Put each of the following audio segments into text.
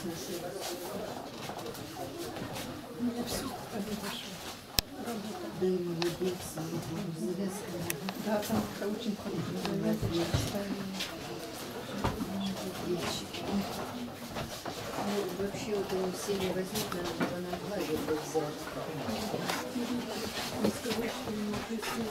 Да, и молодец, да, там очень хорошо. Ну, вообще, вот он все не возьмет, надо было на 2 года взять. Не скажу, что не написано.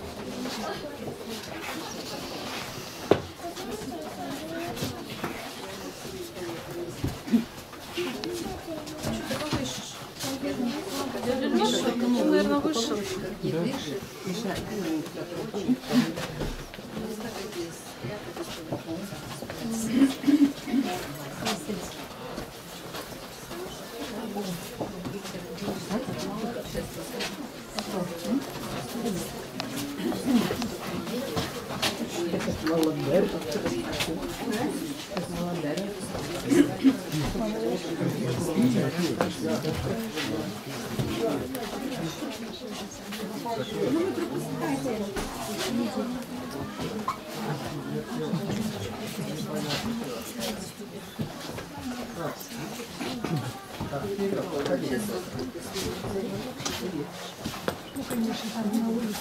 Он, наверное, вышел. Не дышит. Ну, конечно, там на улице.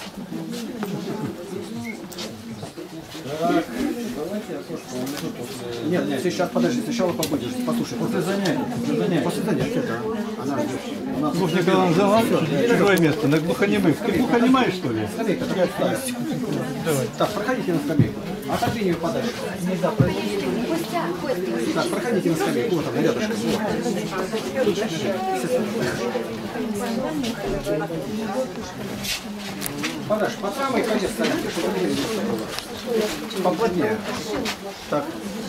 Так, давайте я тоже помогу после... Нет, сейчас, подожди, сначала побудешь, послушай. После занятия. После занятия, да. Она Лужникова взяла чужое место, на глухонемых. Ты глухонемаешь, что ли? скамейка, такая ставит. Давай. Так, проходите на скамейку. Отодвинь ее подальше. Нельзя пройти. Так, проходите на скамейку. Вот она, рядышком. Подальше, по самой конец ставите, чтобы не было. Поплотнее. Так.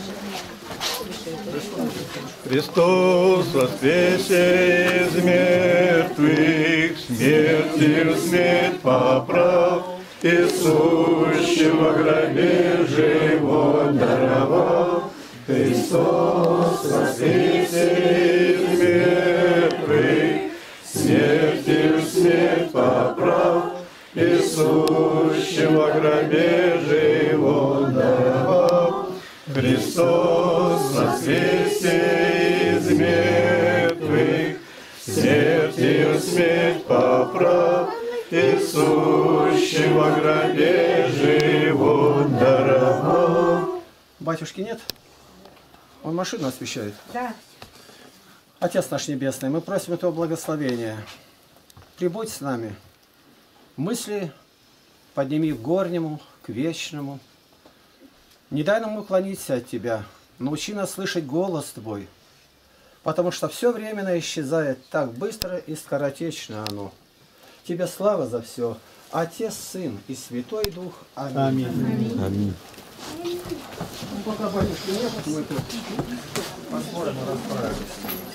Христос воскресе из мертвых, смертью смерть поправ, и сущего гробе живот даровал. Христос воскресе из мертвых, смертью смерть поправ, и сущего гробе живот даровал. Христос воскресе из мертвых, смертью смерть поправ, и сущего гробе живот даровал. Батюшки нет? Он машину освещает? Да. Отец наш Небесный, мы просим этого благословения. Прибудь с нами. Мысли подними к горнему, к вечному. Не дай нам уклониться от Тебя. Научи нас слышать голос Твой. Потому что все временно исчезает так быстро и скоротечно оно. Тебе слава за все. Отец, Сын и Святой Дух. Аминь. Аминь. Аминь. Ну, пока батюшки нет, мы тут посмотрим и расправимся.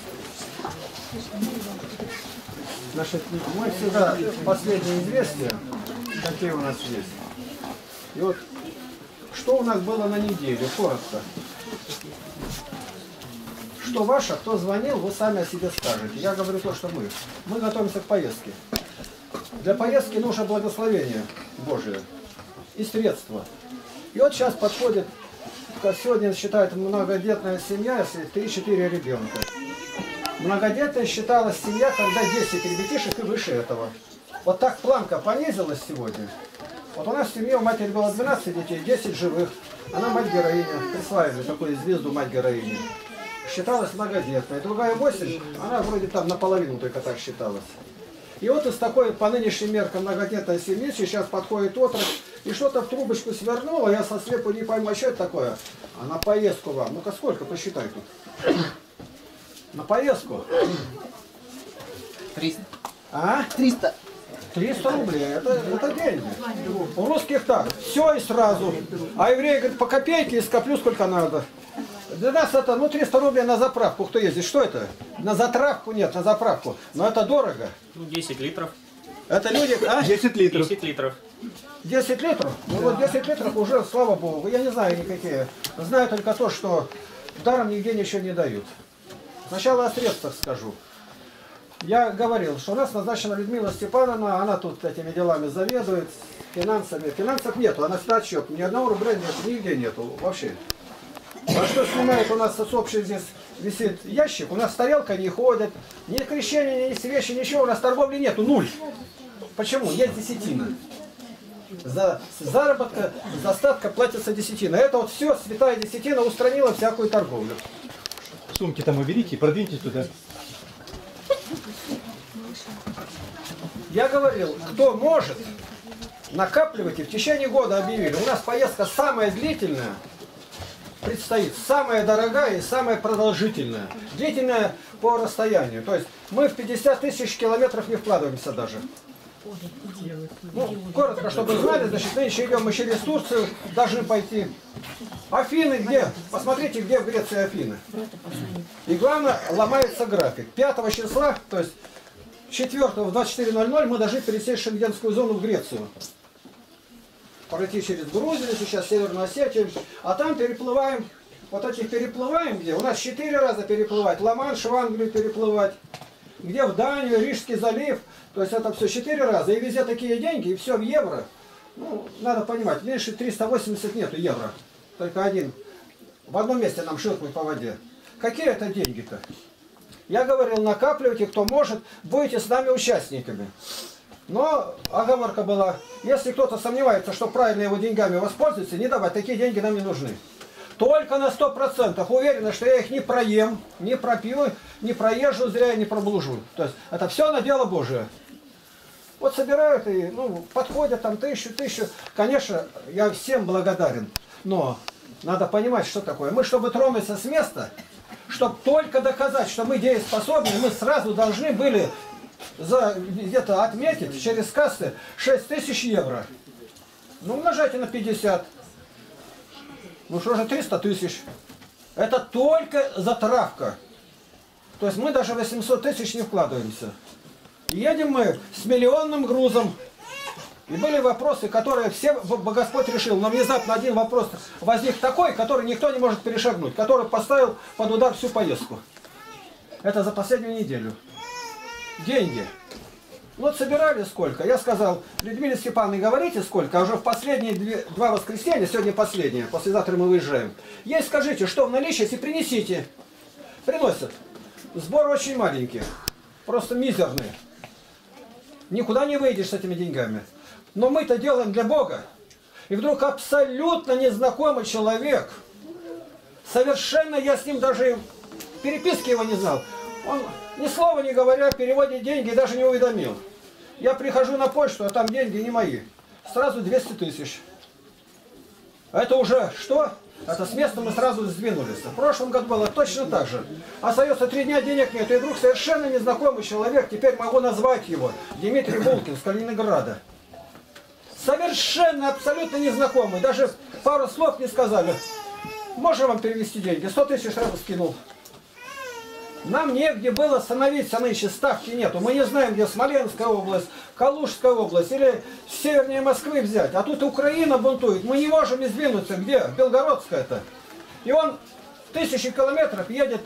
Значит, мы всегда последние известия, какие у нас есть. И вот, что у нас было на неделю, коротко. Что ваше, кто звонил, вы сами о себе скажете. Я говорю то, что мы. Мы готовимся к поездке. Для поездки нужно благословение Божие и средства. И вот сейчас подходит, как сегодня считают многодетная семья, если 3-4 ребенка. Многодетная считалась семья, когда 10 ребятишек и выше этого. Вот так планка понизилась сегодня. Вот у нас в семье у матери было 12 детей, 10 живых. Она мать-героиня, присваивали такую звезду мать-героини. Считалась многодетной. Другая 8, она вроде там наполовину только так считалась. И вот из такой, по нынешним меркам, многодетной семьи сейчас подходит отрок и что-то в трубочку свернула, я со слепу не пойму, а что это такое? А на поездку вам. Ну-ка сколько, посчитай тут. На поездку. 300. А? 300. 300 рублей, это деньги. У русских так, все и сразу. А евреи говорят, по копейке и скоплю сколько надо. Для нас это, ну, 300 рублей на заправку. Кто ездит? Что это? На затравку нет, на заправку. Но это дорого. Ну, 10 литров. Это люди... А? 10 литров. 10 литров. 10 литров? Ну вот 10 литров уже, слава богу. Я не знаю никакие. Знаю только то, что даром нигде ничего не дают. Сначала о средствах скажу. Я говорил, что у нас назначена Людмила Степановна, она тут этими делами заведует, финансами. Финансов нету, она снят счет. Ни одного рубля нет, нигде нету вообще. А что снимает у нас с общей здесь висит ящик, у нас тарелка не ходит, ни крещения, ни свечи, ничего, у нас торговли нету, нуль. Почему? Есть десятина. За заработка, за остатка платится десятина. Это вот все, святая десятина устранила всякую торговлю. Сумки там уберите и продвиньтесь туда. Я говорил, кто может, накапливайте, в течение года объявили. У нас поездка самая длительная предстоит, самая дорогая и самая продолжительная. Длительная по расстоянию. То есть мы в 50 тысяч километров не вкладываемся даже. Ну, коротко, чтобы вы знали, значит, нынче идем мы через Турцию, должны пойти. Афины где? Посмотрите, где в Греции Афины. И главное, ломается график. 5 числа, то есть 4 в 24:00 мы должны пересечь шенгенскую зону в Грецию. Пройти через Грузию, сейчас Северную Осетию, а там переплываем, вот этих переплываем где? У нас 4 раза переплывать, Ла-Манш в Англию переплывать, где в Данию, Рижский залив, то есть это все 4 раза, и везде такие деньги, и все в евро. Ну, надо понимать, меньше 380 нету евро, только один. В одном месте нам шлепнуть по воде. Какие это деньги-то? Я говорил, накапливайте, кто может, будете с нами участниками. Но оговорка была, если кто-то сомневается, что правильно его деньгами воспользуется, не давать, такие деньги нам не нужны. Только на 100% уверена, что я их не проем, не пропью, не проезжу зря и не проблужу. То есть это все на дело Божие. Вот собирают и подходят там 1000. Конечно, я всем благодарен, но надо понимать, что такое. Мы, чтобы тронуться с места, чтобы только доказать, что мы дееспособны, мы сразу должны были где-то отметить через кассы 6000 евро. Ну, умножайте на 50. Ну что же, 300 тысяч. Это только затравка. То есть мы даже 800 тысяч не вкладываемся. Едем мы с миллионным грузом. И были вопросы, которые все Господь решил. Но внезапно один вопрос возник такой, который никто не может перешагнуть. Который поставил под удар всю поездку. Это за последнюю неделю. Деньги. Вот собирали сколько? Я сказал, Людмиле Степановне, говорите сколько, а уже в последние 2 воскресенья, сегодня последнее, послезавтра мы выезжаем. Есть, скажите, что в наличии, если принесите. Приносят. Сбор очень маленький, просто мизерный. Никуда не выйдешь с этими деньгами. Но мы-то делаем для Бога. И вдруг абсолютно незнакомый человек, совершенно я с ним даже переписки его не знал, он ни слова не говоря переводит деньги и даже не уведомил. Я прихожу на почту, а там деньги не мои. Сразу 200 тысяч. Это уже что? Это с места мы сразу сдвинулись. В прошлом году было точно так же. Остается 3 дня, денег нет. И вдруг совершенно незнакомый человек, теперь могу назвать его, Дмитрий Булкин с Калининграда. Совершенно, абсолютно незнакомый. Даже пару слов не сказали. Можно вам перевести деньги? 100 тысяч сразу скинул. Нам негде было становиться нынче, ставки нету. Мы не знаем, где Смоленская область, Калужская область или севернее Москвы взять. А тут Украина бунтует. Мы не можем сдвинуться. Где? Белгородская-то. И он 1000 километров едет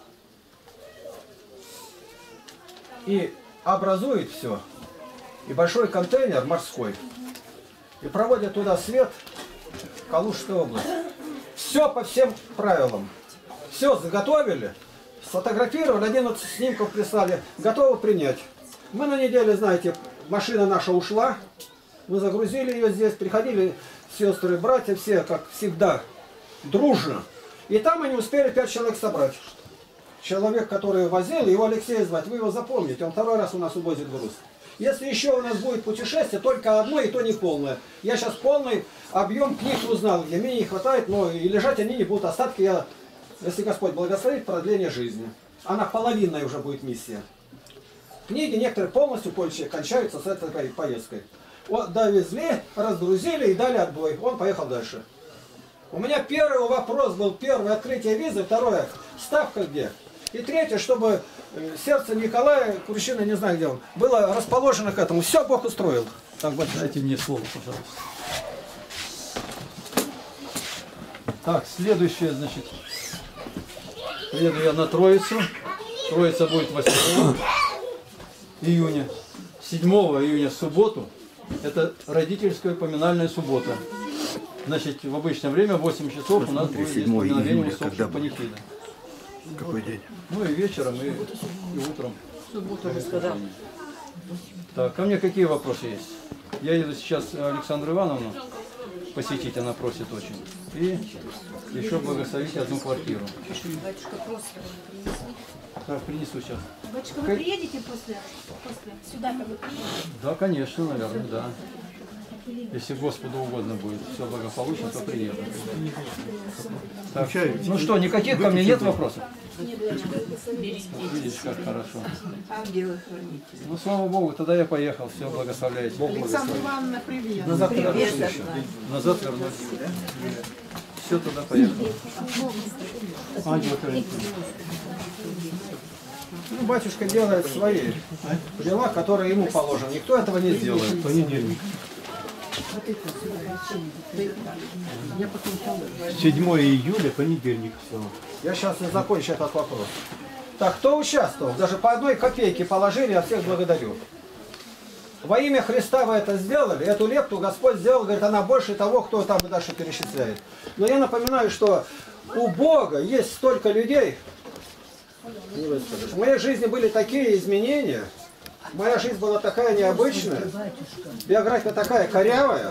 и образует все. И большой контейнер морской. И проводит туда свет, Калужская область. Все по всем правилам. Все заготовили. Сфотографировали, 11 снимков прислали, готовы принять. Мы на неделе, знаете, машина наша ушла, мы загрузили ее здесь, приходили сестры, братья, все, как всегда, дружно. И там они успели 5 человек собрать. Человек, который возил, его Алексей звать, вы его запомните, он 2-й раз у нас увозит груз. Если еще у нас будет путешествие, только одно, и то не полное. Я сейчас полный объем книг узнал, где мне не хватает, но и лежать они не будут, остатки я... Если Господь благословит, продление жизни. Она половинная уже будет миссия. Книги некоторые полностью кончаются с этой поездкой. Вот довезли, разгрузили и дали отбой. Он поехал дальше. У меня первый вопрос был, первое открытие визы, второе, ставка где? И третье, чтобы сердце Николая Крущина, не знаю где он, было расположено к этому. Все Бог устроил. Так, вот дайте мне слово, пожалуйста. Так, следующее, значит... Еду я на Троицу. Троица будет 8 июня. 7 июня в субботу. Это родительская поминальная суббота. Значит, в обычное время 8 часов у нас будет поминовение усопших панихида. Какой день? Ну и вечером, и утром. Субботу же сказал. Так, ко мне какие вопросы есть? Я еду сейчас Александру Ивановну посетить, она просит очень. И еще благословить одну квартиру. Батюшка просто принесли. Так, принесу сейчас. Батюшка, вы приедете после сюда, как бы приедете? Да, конечно, наверное, да. Если Господу угодно будет, все благополучно, то приеду. Так, ну что, никаких ко мне нет вопросов? Видишь, как хорошо. Ангелы хранители. Ну, слава Богу, тогда я поехал. Все, благословляйте. Бог Александра благословит. Ивановна, привет. Назад вернусь Привет. еще. Назад вернусь. Все, туда поехал. Ангел хранитель. Ну, батюшка делает свои дела, которые ему положены. Никто этого не сделает. Понедельник. 7 июля, понедельник. Все. Я сейчас и закончу этот вопрос. Так, кто участвовал? Даже по одной копейке положили, я всех благодарю. Во имя Христа вы это сделали, эту лепту Господь сделал, говорит, она больше того, кто там и дальше перечисляет. Но я напоминаю, что у Бога есть столько людей, не выскажешь. В моей жизни были такие изменения, моя жизнь была такая необычная, биография такая корявая.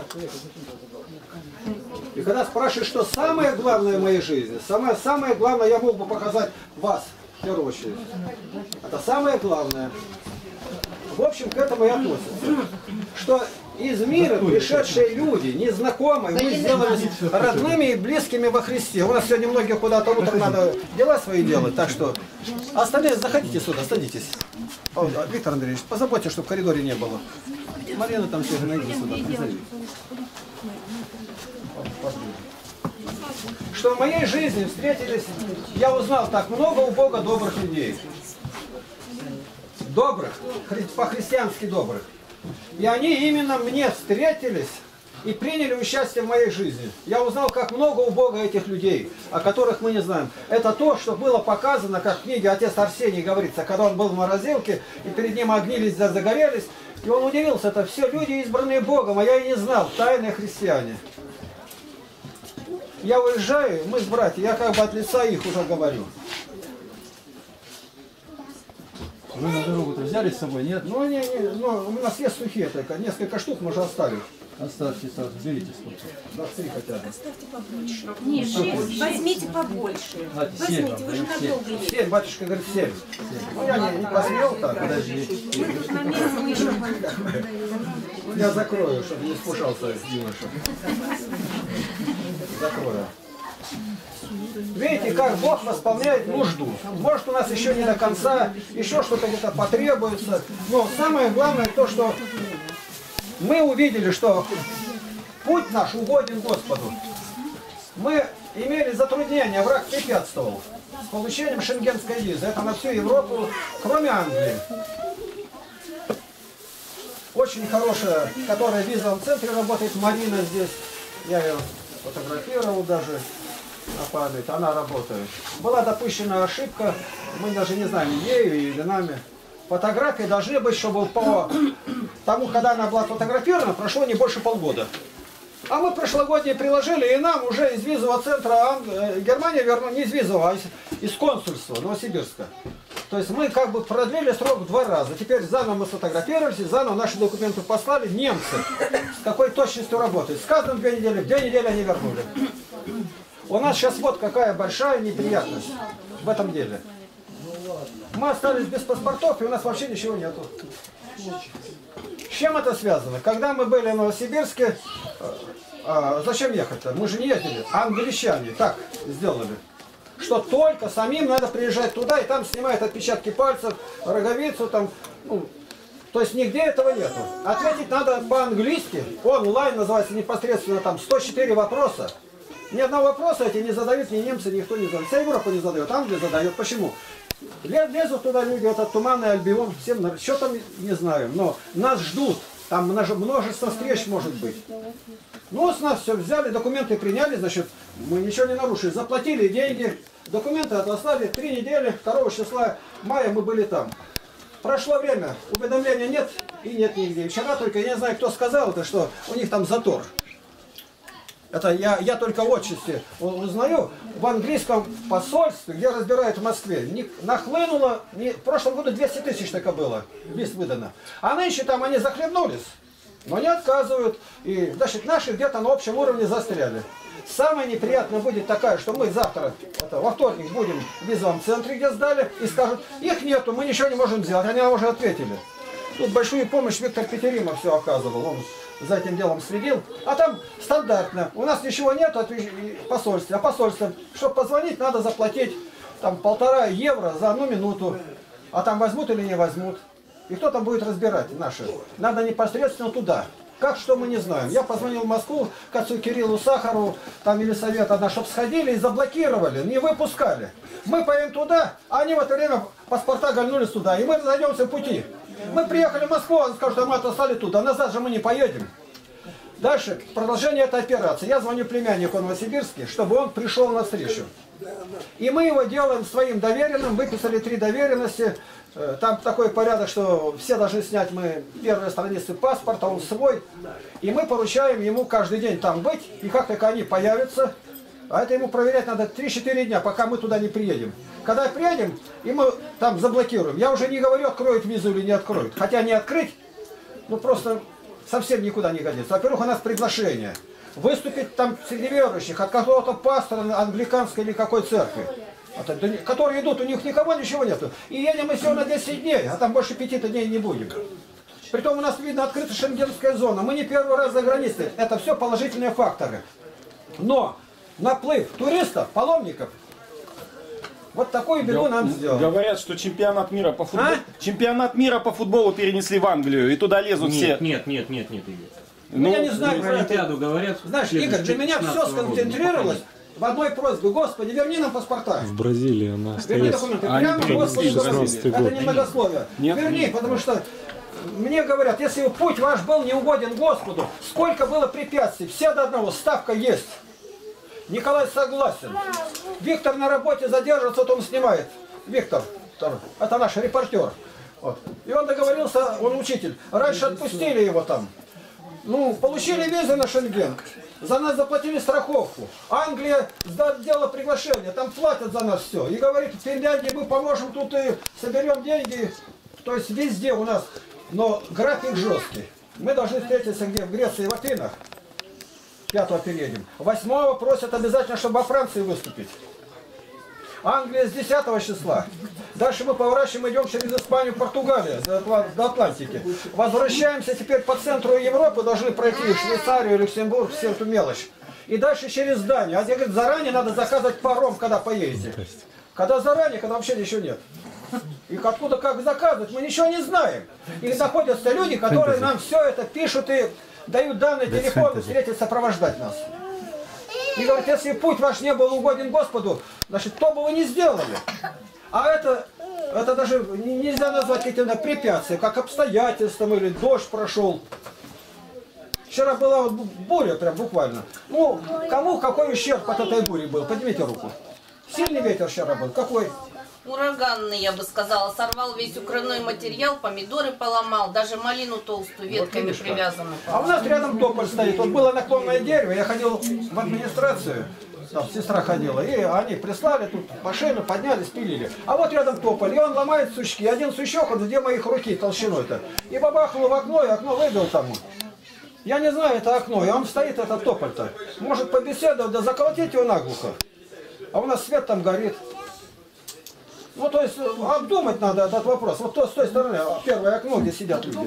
И когда спрашиваешь, что самое главное в моей жизни, самое главное я мог бы показать вас, в первую очередь. Это самое главное. В общем, к этому и относится. Что из мира пришедшие люди, незнакомые, мы сделались родными и близкими во Христе. У нас сегодня многие куда-то утром надо дела свои делать, так что остальные заходите сюда, садитесь. О, Виктор Андреевич, позаботьтесь, чтобы в коридоре не было. Марина там все найди сюда, призови. Что в моей жизни встретились, я узнал так много у Бога добрых людей. Добрых, по-христиански добрых. И они именно мне встретились и приняли участие в моей жизни. Я узнал, как много у Бога этих людей, о которых мы не знаем. Это то, что было показано, как в книге отец Арсений говорится, когда он был в морозилке, и перед ним огни загорелись, и он удивился, это все люди, избранные Богом, а я и не знал, тайные христиане. Я уезжаю, мы с братьями, я как бы от лица их уже говорю. Вы на дорогу-то взяли с собой, нет? Ну, у нас есть сухие только, несколько штук мы же оставили. Оставьте сразу, берите сколько. Да, 3 хотя бы. Оставьте побольше. Нет, 6, возьмите побольше. Знаете, Возьмите, 7, вы же надолго едете. 7, батюшка говорит 7. Ну, я не посмел так. Подожди. На месте мы еще пойдем. Я закрою, чтобы не спушался юноша. Закрою. Видите, как Бог восполняет нужду. Может, у нас еще не до конца, еще что-то где-то потребуется. Но самое главное то, что мы увидели, что путь наш угоден Господу. Мы имели затруднения, враг препятствовал с получением шенгенской визы. Это на всю Европу, кроме Англии. Очень хорошая, которая в визовом центре работает, Марина здесь. Я ее фотографировал даже на память, она работает. Была допущена ошибка, мы даже не знаем, ею или нами. Фотографии должны быть, чтобы по тому, когда она была сфотографирована, прошло не больше полгода. А мы прошлогодние приложили, и нам уже из визового центра Германия вернула, не из визового, а из консульства Новосибирска. То есть мы как бы продлили срок в 2 раза. Теперь заново мы сфотографировались, заново наши документы послали. Немцы с какой точностью работают. Сказано 2 недели, в 2 недели они вернули. У нас сейчас вот какая большая неприятность в этом деле. Мы остались без паспортов, и у нас вообще ничего нету. С чем это связано? Когда мы были в Новосибирске, зачем ехать-то? Мы же не ездили. Англичане так сделали, что только самим надо приезжать туда, и там снимают отпечатки пальцев, роговицу там. Ну, то есть нигде этого нету. Ответить надо по-английски, онлайн называется, непосредственно там 104 вопроса. Ни одного вопроса эти не задают, ни немцы, никто не задает. Вся Европа не задает, Англия задает. Почему? Лезут туда люди, этот туманный Альбион, всем, что там не знаю, но нас ждут. Там множество встреч может быть. Ну, с нас все взяли, документы приняли, значит, мы ничего не нарушили. Заплатили деньги, документы отослали, 3 недели, 2 числа мая мы были там. Прошло время, уведомления нет и нет нигде. Вчера только, я не знаю, кто сказал это, что у них там затор. Это я только отчасти узнаю. В английском посольстве, где разбирают в Москве, нахлынуло, в прошлом году 200 тысяч только было, лист выдано. А нынче там они захлебнулись, но не отказывают. И, значит, наши где-то на общем уровне застряли. Самое неприятное будет такая, что мы завтра, во вторник, будем в визовом центре, где сдали, и скажут, их нету, мы ничего не можем сделать. Они нам уже ответили. Тут большую помощь Виктор Петеримов все оказывал, он за этим делом следил. А там стандартно, у нас ничего нет от посольства. А посольство, чтобы позвонить, надо заплатить там 1,5 евро за 1 минуту. А там возьмут или не возьмут. И кто там будет разбирать наши? Надо непосредственно туда. Как, что мы не знаем. Я позвонил в Москву к отцу Кириллу Сахарову, там Елисавета, чтобы сходили и заблокировали, не выпускали. Мы поедем туда, а они в это время паспорта гольнулись туда, и мы разойдемся в пути. Мы приехали в Москву, он скажет, что мы отослали туда, назад же мы не поедем. Дальше, продолжение этой операции. Я звоню племяннику в Новосибирске, чтобы он пришел на встречу. И мы его делаем своим доверенным, выписали 3 доверенности. Там такой порядок, что все должны снять мы первые страницы паспорта, он свой. И мы поручаем ему каждый день там быть, и как только они появятся, а это ему проверять надо 3-4 дня, пока мы туда не приедем. Когда приедем, и мы там заблокируем. Я уже не говорю, откроют визу или не откроют. Хотя не открыть, ну просто совсем никуда не годится. Во-первых, у нас приглашение. Выступить там среди верующих от какого-то пастора англиканской или какой церкви. Которые идут, у них никого ничего нету. И едем мы всего на 10 дней, а там больше 5 дней не будем. Притом у нас видно открыта шенгенская зона. Мы не первый раз за границей. Это все положительные факторы. Но наплыв туристов, паломников, вот такую беду нам сделал. Говорят, что чемпионат мира по футболу, чемпионат мира по футболу перенесли в Англию, и туда лезут все. Нет, Игорь. Ну, я не знаю, про Олимпиаду говорят. Знаешь, Игорь, для меня все сконцентрировалось в одной просьбе. Господи, верни нам паспорта. В Бразилии она Верни остается. документы. Прямо, Господи, Бразилии. Это не многословие. Верни, потому что мне говорят, если путь ваш был неугоден Господу, сколько было препятствий, все до одного, ставка есть. Николай согласен. Виктор на работе задерживается, вот он снимает. Виктор, это наш репортер. Вот. И он договорился, он учитель. Раньше отпустили его там. Ну, получили визу на Шенген. За нас заплатили страховку. Англия сделала приглашение, там платят за нас все. И говорит, в Финляндии мы поможем, тут и соберем деньги. То есть везде у нас. Но график жесткий. Мы должны встретиться где? В Греции, в Афинах. 5-го переедем. 8-го просят обязательно, чтобы во Франции выступить. Англия с 10 числа. Дальше мы поворачиваем, идем через Испанию, Португалию, до Атлантики. Возвращаемся теперь по центру Европы, должны пройти Швейцарию, Люксембург, всю эту мелочь. И дальше через Данию. А где, говорит, заранее надо заказывать паром, когда поедете. Когда заранее, когда вообще ничего нет. И откуда как заказывать, мы ничего не знаем. И находятся люди, которые нам все это пишут и дают данные телефоны, встретить, сопровождать нас. И говорит, если путь ваш не был угоден Господу, значит, то бы вы не сделали. А это даже нельзя назвать каким-то препятствием, как обстоятельством или дождь прошел. Вчера была вот буря, прям буквально. Ну, кому какой ущерб от этой бури был? Поднимите руку. Сильный ветер вчера был. Какой? Ураганный, я бы сказала. Сорвал весь укрывной материал, помидоры поломал, даже малину толстую ветками вот привязанную. А у нас рядом тополь стоит. Вот было наклонное дерево, я ходил в администрацию, там сестра ходила, и они прислали тут машину, подняли, спилили. А вот рядом тополь, и он ломает сучки. Один сучок, вот где моих руки толщиной-то. И бабахнул в окно, и окно выбил тому. Я не знаю, это окно, и он стоит, этот тополь-то. Может побеседовать, да заколотить его наглухо. А у нас свет там горит. Ну, то есть, обдумать надо этот вопрос. Вот то, с той стороны, первое окно, где сидят люди.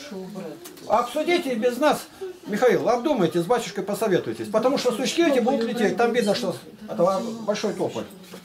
Обсудите без нас, Михаил, обдумайте, с батюшкой посоветуйтесь. Потому что сучки эти будут лететь. Там видно, что это большой тополь.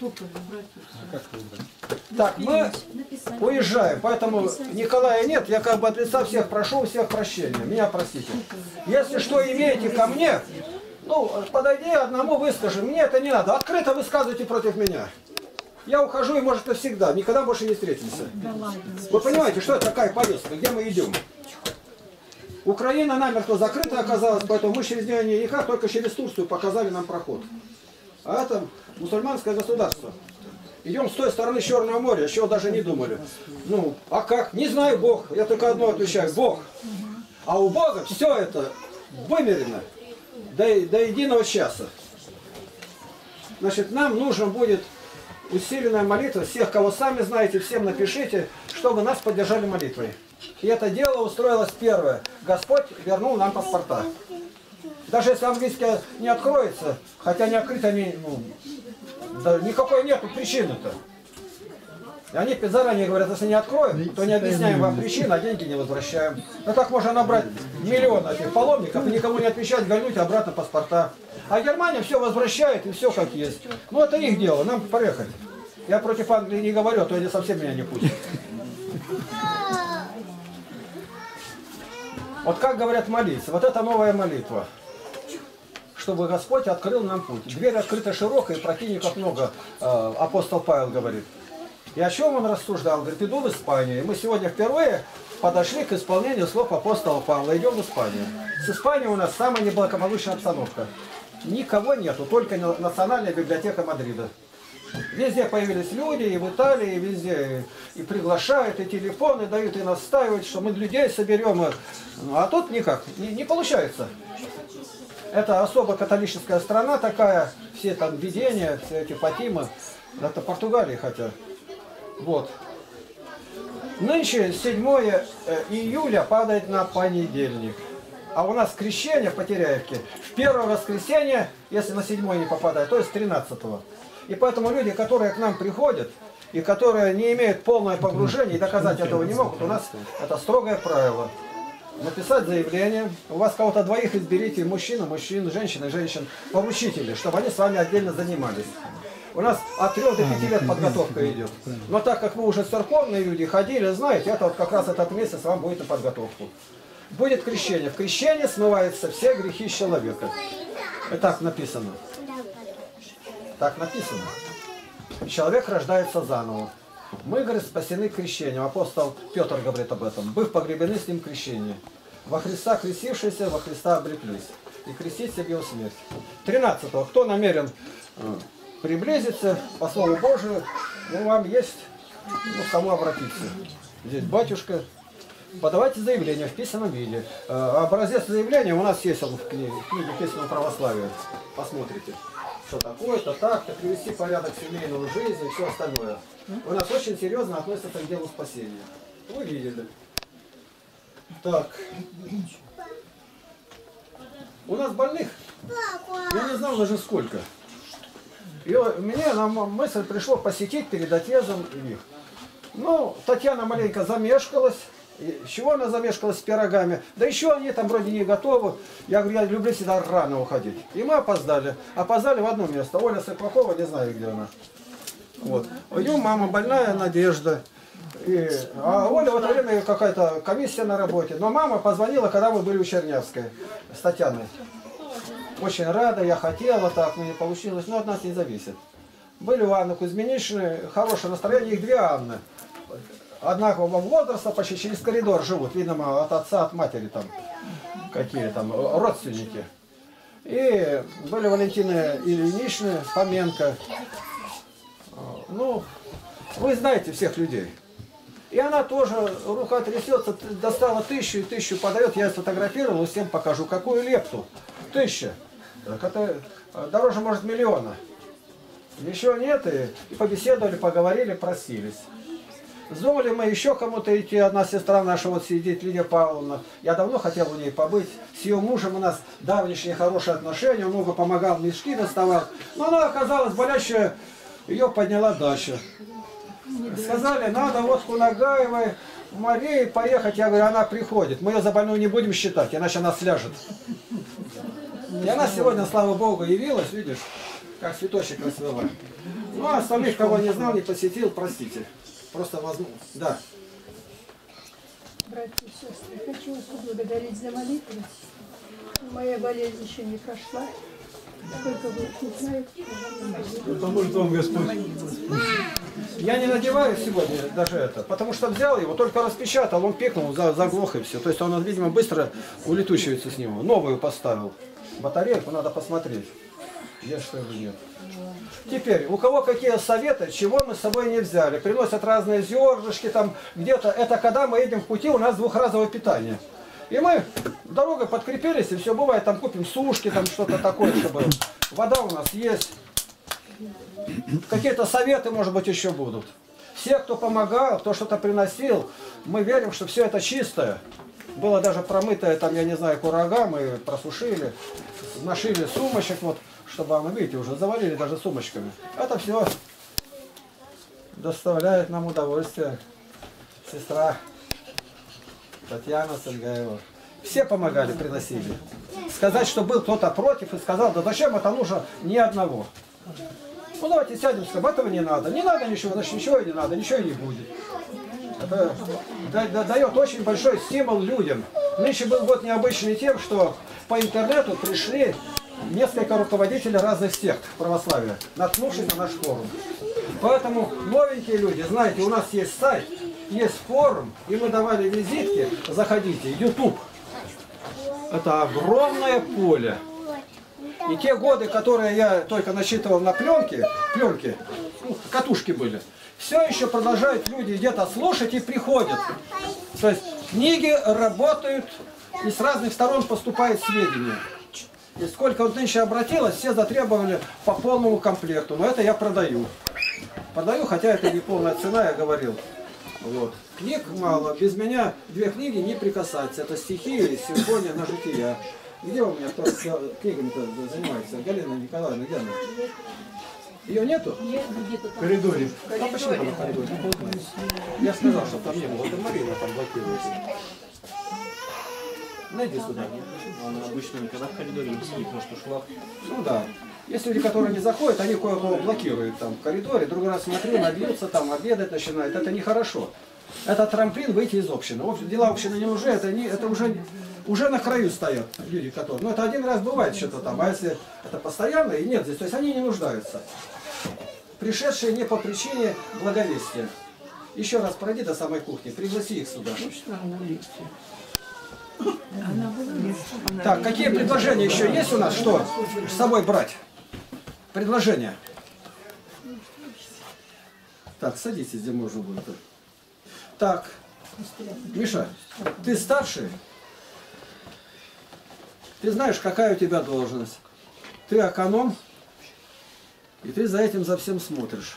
Так, мы уезжаем. Поэтому Николая нет. Я как бы от лица всех прошу, у всех прощения. Меня простите. Если что имеете ко мне, ну, подойди одному, выскажи. Мне это не надо. Открыто высказывайте против меня. Я ухожу, и может навсегда. Никогда больше не встретимся. Вы понимаете, что это такая поездка? Где мы идем? Украина намертво закрыта оказалась, поэтому мы через нее никак, только через Турцию показали нам проход. А это мусульманское государство. Идем с той стороны Черного моря, чего даже не думали. Ну, а как? Не знаю, Бог. Я только одно отвечаю. Бог. А у Бога все это вымерено. до единого часа. Значит, нам нужно будет усиленная молитва. Всех, кого сами знаете, всем напишите, чтобы нас поддержали молитвой. И это дело устроилось первое. Господь вернул нам паспорта. Даже если английский не откроется, хотя не открыто, они, да, никакой нету причины-то. И они заранее говорят, если не откроем, то не объясняем вам причину, а деньги не возвращаем. Но так можно набрать миллион этих паломников и никому не отвечать, гольнуть обратно паспорта. А Германия все возвращает и все как есть. Ну это их дело, нам поехать. Я против Англии не говорю, а то они совсем меня не пустят. Вот как говорят молиться, вот это новая молитва. Чтобы Господь открыл нам путь. Дверь открыта широкая, и противников много, апостол Павел говорит. И о чем он рассуждал? Говорит, иду в Испанию. И мы сегодня впервые подошли к исполнению слов апостола Павла. Идем в Испанию. С Испанией у нас самая неблагополучная обстановка. Никого нету, только Национальная библиотека Мадрида. Везде появились люди, и в Италии, и везде. И приглашают, и телефоны дают, и настаивают, что мы людей соберем. А тут никак, не получается. Это особо католическая страна такая, все там видения, все эти Фатимы. Это Португалия хотя. Вот. Нынче 7 июля падает на понедельник. А у нас крещение в Потеряевке в первое воскресенье, если на 7 не попадает, то есть 13-го. И поэтому люди, которые к нам приходят, и которые не имеют полное погружение, и доказать этого не могут, у нас это строгое правило. Написать заявление, у вас кого-то двоих изберите, мужчина, женщина, поручители, чтобы они с вами отдельно занимались. У нас от 3 до 5 лет подготовка идет. Но так как вы уже церковные люди, ходили, знаете, это вот как раз этот месяц вам будет на подготовку. Будет крещение. В крещении смываются все грехи человека. И так написано. Так написано. Человек рождается заново. Мы, говорит, спасены крещением. Апостол Петр говорит об этом. Быв погребены с ним крещение. Во Христа крестившиеся, во Христа обреклись. И креститься в его смерть. 13-го. Кто намерен приблизиться по Слову Божию, вам есть, кому обратиться. Здесь батюшка. Подавайте заявление в писанном виде. Образец заявления у нас есть в книге писанного православия. Посмотрите. Что такое-то, так-то, привести порядок семейную жизнь и все остальное. У нас очень серьезно относятся к делу спасения. Вы видели. Так. У нас больных, я не знал даже сколько. И мне на мысль пришло посетить перед отъездом их. Ну, Татьяна маленько замешкалась. С чего она замешкалась с пирогами? Да еще они там вроде не готовы. Я говорю, я люблю всегда рано уходить. И мы опоздали. Опоздали в одно место. Оля Сыклакова, не знаю, где она. Вот. У нее мама больная, Надежда. А Оля в это время какая-то комиссия на работе. Но мама позвонила, когда мы были у Чернявской с Татьяной. Очень рада, я хотела, так, но не получилось. Но от нас не зависит. Были у Анны Кузьминичны, хорошее настроение, их 2 Анны. Однакового возраста, почти через коридор живут. Видно, от отца, от матери там. Какие там родственники. И были Валентины Ильиничны, Фоменко. Ну, вы знаете всех людей. И она тоже, рука трясется, достала 1000 и 1000 подает. Я сфотографировал, всем покажу. Какую лепту? 1000. Это дороже, может, 1 000 000. Еще нет, и побеседовали, поговорили, простились. Думали мы еще кому-то идти. Одна сестра наша вот сидит, Лидия Павловна. Я давно хотел у ней побыть. С ее мужем у нас давнишние хорошие отношения. Он много помогал, мешки доставал. Но она оказалась болящая. Ее подняла Даша. Сказали, надо вот к Нагаевой, Марии поехать. Я говорю, она приходит. Мы ее за больную не будем считать, иначе она сляжет. И она сегодня, слава Богу, явилась, видишь, как цветочек расцвела. Ну, а остальных, кого не знал, не посетил, простите. Просто возможно. Да. Братья и сестры, хочу вас поблагодарить за молитву. Моя болезнь еще не прошла. Сколько вы не знаете, Поможет вам Господь. Я не надеваю сегодня даже это, потому что взял его, только распечатал, он пикнул, заглох и все. То есть он, видимо, быстро улетучивается с него. Новую поставил. Батарейку надо посмотреть. Есть что или нет. Теперь, у кого какие советы, чего мы с собой не взяли? Приносят разные зернышки там где-то. Это когда мы едем в пути, у нас двухразовое питание. И мы дорогой подкрепились, и все бывает, там купим сушки, там что-то такое, чтобы вода у нас есть. Какие-то советы, может быть, еще будут. Все, кто помогал, кто что-то приносил, мы верим, что все это чистое. Было даже промытое, там, я не знаю, курага, мы просушили, нашили сумочек, вот, чтобы оно, видите, уже завалили даже сумочками. Это все доставляет нам удовольствие. Сестра Татьяна Сальгаева. Все помогали, приносили. Сказать, что был кто-то против и сказал, да зачем это нужно ни одного. Ну давайте сядем, скажем, этого не надо. Не надо ничего, значит ничего и не надо, ничего и не будет. Это дает очень большой стимул людям. Нынче был год необычный тем, что по интернету пришли несколько руководителей разных сект православия, наткнувшись на наш форум. Поэтому новенькие люди, знаете, у нас есть сайт, есть форум, и мы давали визитки, заходите, YouTube. Это огромное поле. И те годы, которые я только насчитывал на пленки, ну, катушки были, все еще продолжают люди где-то слушать и приходят. То есть книги работают, и с разных сторон поступают сведения. И сколько вот нынче обратилось, все затребовали по полному комплекту. Но это я продаю. Продаю, хотя это не полная цена, я говорил. Вот. Книг мало. Без меня 2 книги не прикасаться. Это стихи и симфония на жития. Где у меня кто книгами-то занимается? Галина Николаевна, где она? Ее нету? В коридоре. А почему она в коридоре? Я сказал, что там не было. Это Марина там блокируется. Найди сюда. Она обычно никогда в коридоре не сидит, может ушла. Ну да. Есть люди, которые не заходят, они кое-кого блокируют там в коридоре. Другой раз смотрю, набьются там, обедать начинают. Это нехорошо. Это трамплин выйти из общины. Дела общины не нужны, это уже на краю стоят люди, которые... Ну это один раз бывает что-то там, а если это постоянно и нет здесь, то есть они не нуждаются. Пришедшие не по причине благовестия. Еще раз пройди до самой кухни, пригласи их сюда. Так, какие предложения еще есть у нас? Что с собой брать? Предложения. Так, садитесь, где можно будет. Так, Миша, ты старший? Ты знаешь, какая у тебя должность? Ты эконом, и ты за этим, за всем смотришь.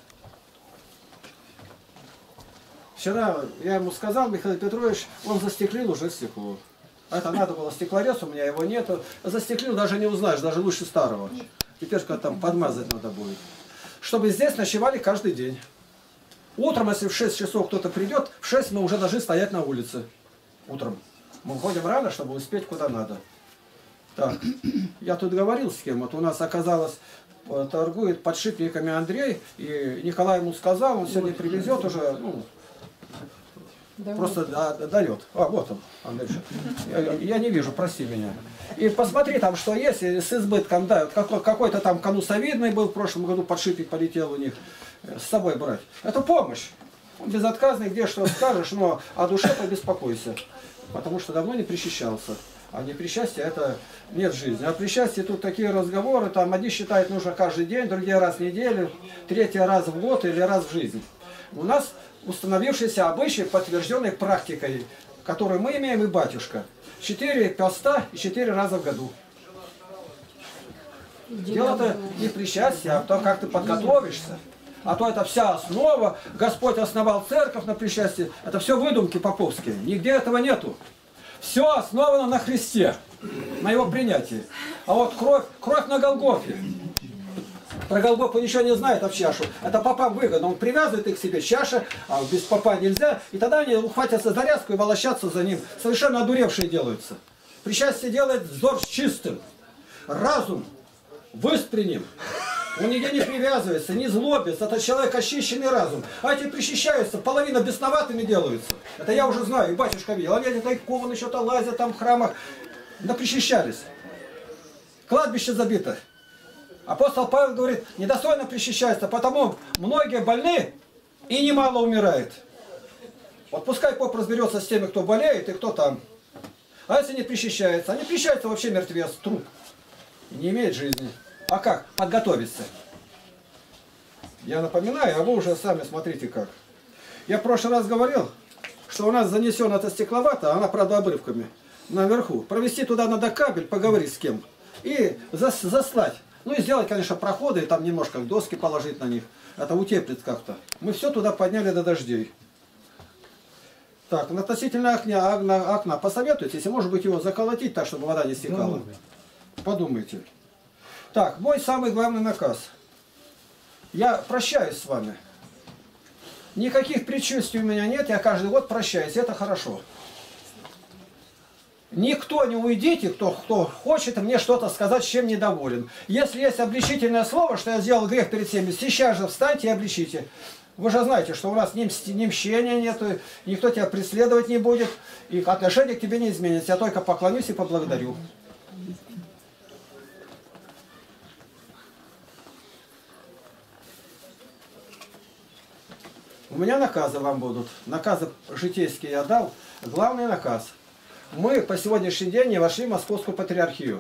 Вчера я ему сказал, Михаил Петрович, он застеклил уже стекло. Это надо было стеклорез, у меня его нету. Застеклил, даже не узнаешь, даже лучше старого. Теперь как там подмазать надо будет. Чтобы здесь ночевали каждый день. Утром, если в 6 часов кто-то придет, в 6 мы уже должны стоять на улице. Утром. Мы уходим рано, чтобы успеть куда надо. Так, я тут говорил с кем, вот у нас оказалось, торгует подшипниками Андрей, и Николай ему сказал, он сегодня привезет уже, ну, просто дает. А, вот он, Андрей. Я не вижу, прости меня. И посмотри там, что есть, с избытком, да, какой-то там конусовидный был, в прошлом году подшипник полетел у них, с собой брать. Это помощь. Безотказный, где что скажешь, но о душе побеспокойся. Потому что давно не причащался. А не причастие, это нет жизни. А причастие тут такие разговоры, там одни считают нужно каждый день, другие раз в неделю, третий раз в год или раз в жизнь. У нас установившийся обычай, подтвержденный практикой, которую мы имеем и батюшка. 4 поста и 4 раза в году. Дело-то не причастие, а то, как ты подготовишься. А то это вся основа. Господь основал церковь на причастие. Это все выдумки поповские. Нигде этого нету. Все основано на Христе, на его принятии. А вот кровь на Голгофе. Про Голгофу ничего не знает, а в чашу. Это попам выгодно. Он привязывает их к себе чаша, а без попа нельзя. И тогда они ухватятся за рязку и волочатся за ним. Совершенно одуревшие делаются. Причастие делает взор чистым. Разум выспренним. Он нигде не привязывается, не злобится. Это человек очищенный разум. А эти причащаются, половина бесноватыми делаются. Это я уже знаю, и батюшка видел. Они эти тайкованы что-то лазят там в храмах. Да причащались. Кладбище забито. Апостол Павел говорит, недостойно причащаются, потому многие больны и немало умирает. Вот пускай поп разберется с теми, кто болеет и кто там. А если не причащается? Они причащаются вообще мертвец, труп. И не имеет жизни. А как? Подготовиться. Я напоминаю, а вы уже сами смотрите как. Я в прошлый раз говорил, что у нас занесена эта стекловата, она, правда, обрывками наверху. Провести туда надо кабель, поговорить с кем. И заслать. Ну и сделать, конечно, проходы, и там немножко доски положить на них. Это утеплит как-то. Мы все туда подняли до дождей. Так, относительно окна посоветуйтесь, и может быть его заколотить так, чтобы вода не стекала. Подумайте. Так, мой самый главный наказ. Я прощаюсь с вами. Никаких предчувствий у меня нет, я каждый год прощаюсь, это хорошо. Никто не уйдите, кто хочет мне что-то сказать, с чем недоволен. Если есть обличительное слово, что я сделал грех перед всеми, сейчас же встаньте и обличите. Вы же знаете, что у нас ни мщения нету, никто тебя преследовать не будет, и отношение к тебе не изменится. Я только поклонюсь и поблагодарю. У меня наказы вам будут. Наказы житейские я дал. Главный наказ. Мы по сегодняшний день не вошли в Московскую патриархию.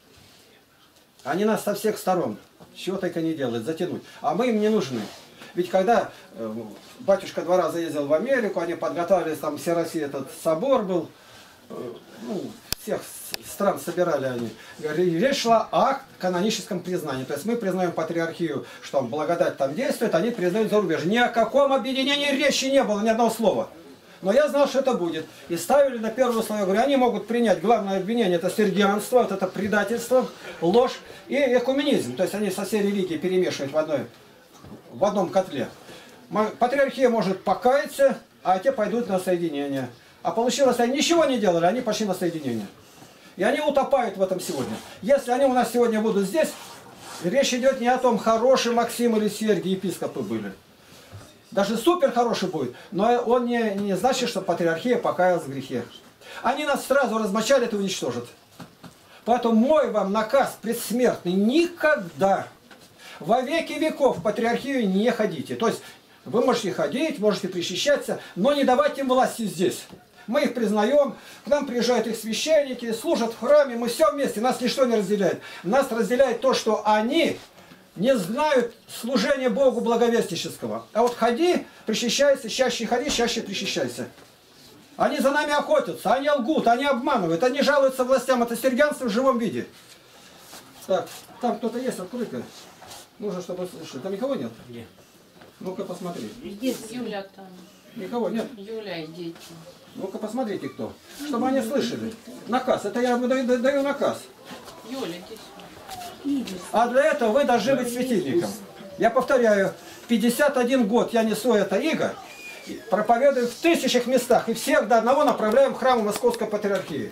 Они нас со всех сторон, чего только не делают, затянуть. А мы им не нужны. Ведь когда батюшка 2 раза ездил в Америку, они подготовились, там все России этот собор был, ну, всех стран собирали они. Речь шла о каноническом признании. То есть мы признаем патриархию, что благодать там действует, они признают зарубеж. Ни о каком объединении речи не было, ни одного слова. Но я знал, что это будет. И ставили на первое слово. Я говорю, они могут принять главное обвинение, это сергианство, вот это предательство, ложь и экуменизм. То есть они со всей религией перемешивают в одном котле. Патриархия может покаяться, а те пойдут на соединение. А получилось, они ничего не делали, они пошли на соединение. И они утопают в этом сегодня. Если они у нас сегодня будут здесь, речь идет не о том, хороший Максим или Сергий епископы были. Даже супер хороший будет, но он не значит, что патриархия покаялась в грехе. Они нас сразу размочалят и уничтожат. Поэтому мой вам наказ предсмертный: никогда, во веки веков в патриархию не ходите. То есть вы можете ходить, можете причащаться, но не давать им власти здесь. Мы их признаем, к нам приезжают их священники, служат в храме, мы все вместе, нас ничто не разделяет. Нас разделяет то, что они не знают служения Богу благовестнического. А вот ходи, причащайся, чаще ходи, чаще причащайся. Они за нами охотятся, они лгут, они обманывают, они жалуются властям. Это сергианство в живом виде. Так, там кто-то есть, открой-ка. Нужно, чтобы слышали. Там никого нет? Нет. Ну-ка посмотри. Есть Юля там. Никого нет? Юля и дети. Ну-ка посмотрите, кто. Чтобы они слышали. Наказ. Это я даю наказ. Юля, иди сюда. А для этого вы должны быть светильником. Я повторяю, 51 год я несу это иго, проповедую в тысячах местах, и всех до одного направляем в храм Московской патриархии.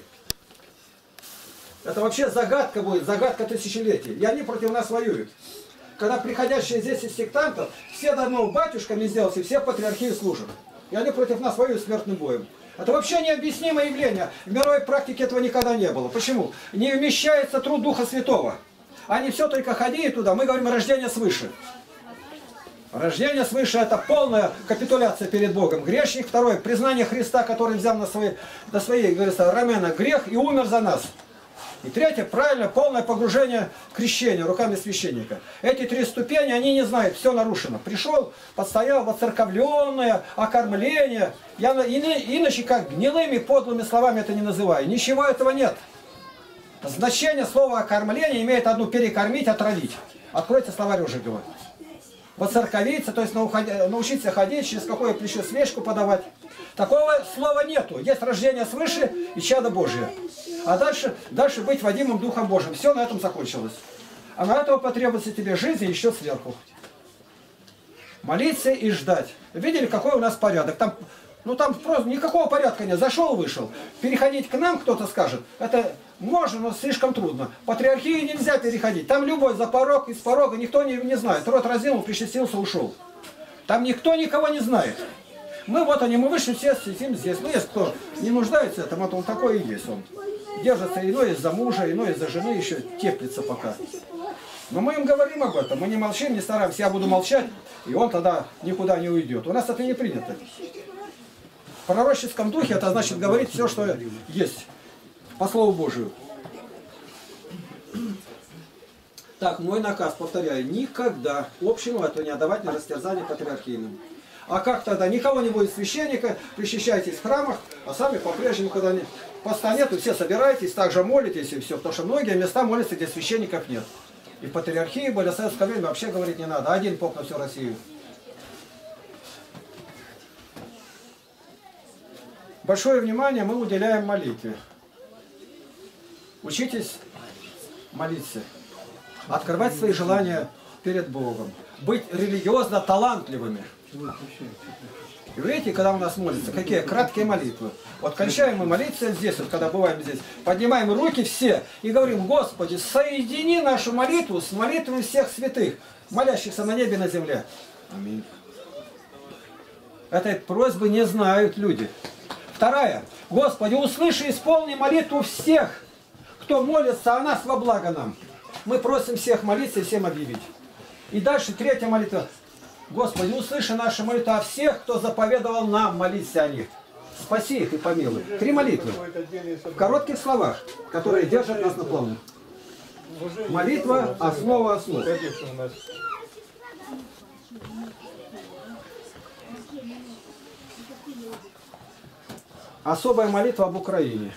Это вообще загадка будет, загадка тысячелетий. И они против нас воюют. Когда приходящие здесь из сектантов, все до одного батюшками сделались, и все патриархии служат. И они против нас воюют смертным боем. Это вообще необъяснимое явление. В мировой практике этого никогда не было. Почему? Не вмещается труд Духа Святого. Они все только ходили туда. Мы говорим о рождении свыше. Рождение свыше — это полная капитуляция перед Богом. Грешник. Второе — признание Христа, который взял на свои, говорится, рамена грех и умер за нас. И третье — правильно, полное погружение в крещение руками священника. Эти 3 ступени, они не знают, все нарушено. Пришел, подстоял, воцерковленное, окормление. Я иначе как гнилыми, подлыми словами это не называю. Ничего этого нет. Значение слова окормление имеет одну: перекормить, отравить. Откройте словарь уже, говорю. Воцерковиться, то есть научиться ходить, через какое плечо свечку подавать. Такого слова нету. Есть рождение свыше и чадо Божие. А дальше быть водимым Духом Божьим. Все, на этом закончилось. А на этого потребуется тебе жизнь еще сверху. Молиться и ждать. Видели, какой у нас порядок? Там просто никакого порядка нет. Зашел, вышел. Переходить к нам, кто-то скажет, это можно, но слишком трудно. Патриархии нельзя переходить. Там любой за порог, из порога никто не знает. Рот разинул, причастился, ушел. Там никто никого не знает. Мы вышли, все сидим здесь. Ну, если кто не нуждается в этом, вот он такой и есть. Он держится иной из-за мужа, иной из-за жены, еще теплится пока. Но мы им говорим об этом, мы не молчим, не стараемся. Я буду молчать, и он тогда никуда не уйдет. У нас это не принято. В пророческом духе это значит говорить все, что есть, по Слову Божию. Так, мой наказ, повторяю, никогда общему этого не отдавать на растерзание патриархийным. А как тогда? Никого не будет священника, причащайтесь в храмах, а сами по-прежнему, когда поста нету, все собираетесь, также молитесь и все. Потому что многие места молятся, где священников нет. И в патриархии были, в советское время вообще говорить не надо. Один поп на всю Россию. Большое внимание мы уделяем молитве. Учитесь молиться. Открывать свои желания перед Богом. Быть религиозно талантливыми. И видите, когда у нас молятся, какие краткие молитвы. Вот кончаем мы молиться здесь, вот когда бываем здесь, поднимаем руки все и говорим: Господи, соедини нашу молитву с молитвами всех святых, молящихся на небе и на земле. Аминь. Этой просьбы не знают люди. Вторая. Господи, услыши и исполни молитву всех, кто молится о нас во благо нам. Мы просим всех молиться и всем объявить. И дальше третья молитва. Господи, услыши наши молитвы о всех, кто заповедовал нам молиться о них. Спаси их и помилуй. 3 молитвы. В коротких словах, которые держат нас на плаву. Молитва – основа основ. Особая молитва об Украине.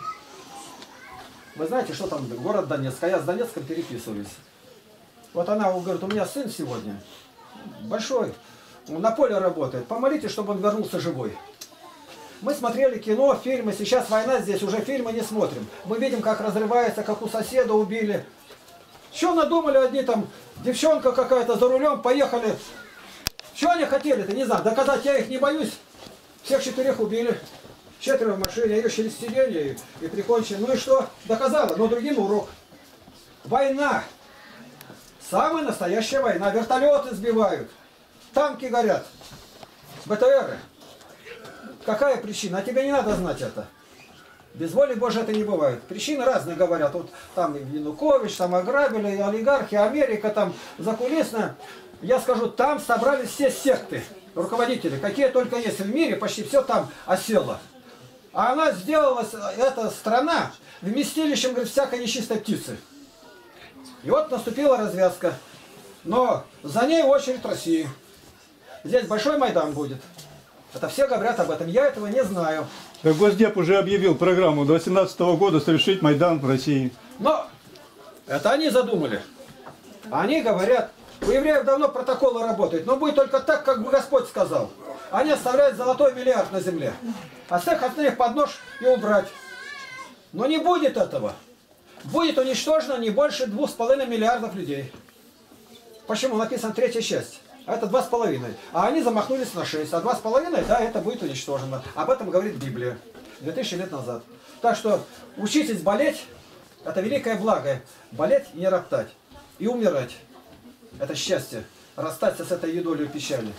Вы знаете, что там город Донецк? А я с Донецком переписываюсь. Вот она говорит: у меня сын сегодня большой, на поле работает. Помолитесь, чтобы он вернулся живой. Мы смотрели кино, фильмы. Сейчас война здесь, уже фильмы не смотрим. Мы видим, как разрывается, как у соседа убили. Что надумали одни там, девчонка какая-то за рулем, поехали. Что они хотели-то, не знаю. Доказать я их не боюсь. Всех 4 убили. 4 в машине, ее через сиденье и прикончили. Ну и что? Доказала, но другим урок. Война. Самая настоящая война. Вертолеты сбивают. Танки горят. БТРы. Какая причина? А тебе не надо знать это. Без воли Божьей это не бывает. Причины разные говорят. Вот там Янукович, там ограбили, олигархи, Америка, там закулисно. Я скажу, там собрались все секты, руководители, какие только есть в мире, почти все там осело. А она сделалась, эта страна, вместилищем, говорит, всякой нечистой птицы. И вот наступила развязка. Но за ней очередь России. Здесь большой Майдан будет. Это все говорят об этом. Я этого не знаю. Так Госдеп уже объявил программу до 2018 года совершить Майдан в России. Но это они задумали. Они говорят, у евреев давно протоколы работают, но будет только так, как бы Господь сказал. Они оставляют золотой миллиард на земле. А всех остальных под нож и убрать. Но не будет этого. Будет уничтожено не больше 2,5 миллиардов людей. Почему? Написано 3-я часть. А это 2,5. А они замахнулись на 6. А 2,5, да, это будет уничтожено. Об этом говорит Библия. 2000 лет назад. Так что учитесь болеть. Это великое благо. Болеть и не роптать. И умирать. Это счастье. Расстаться с этой едолью печали.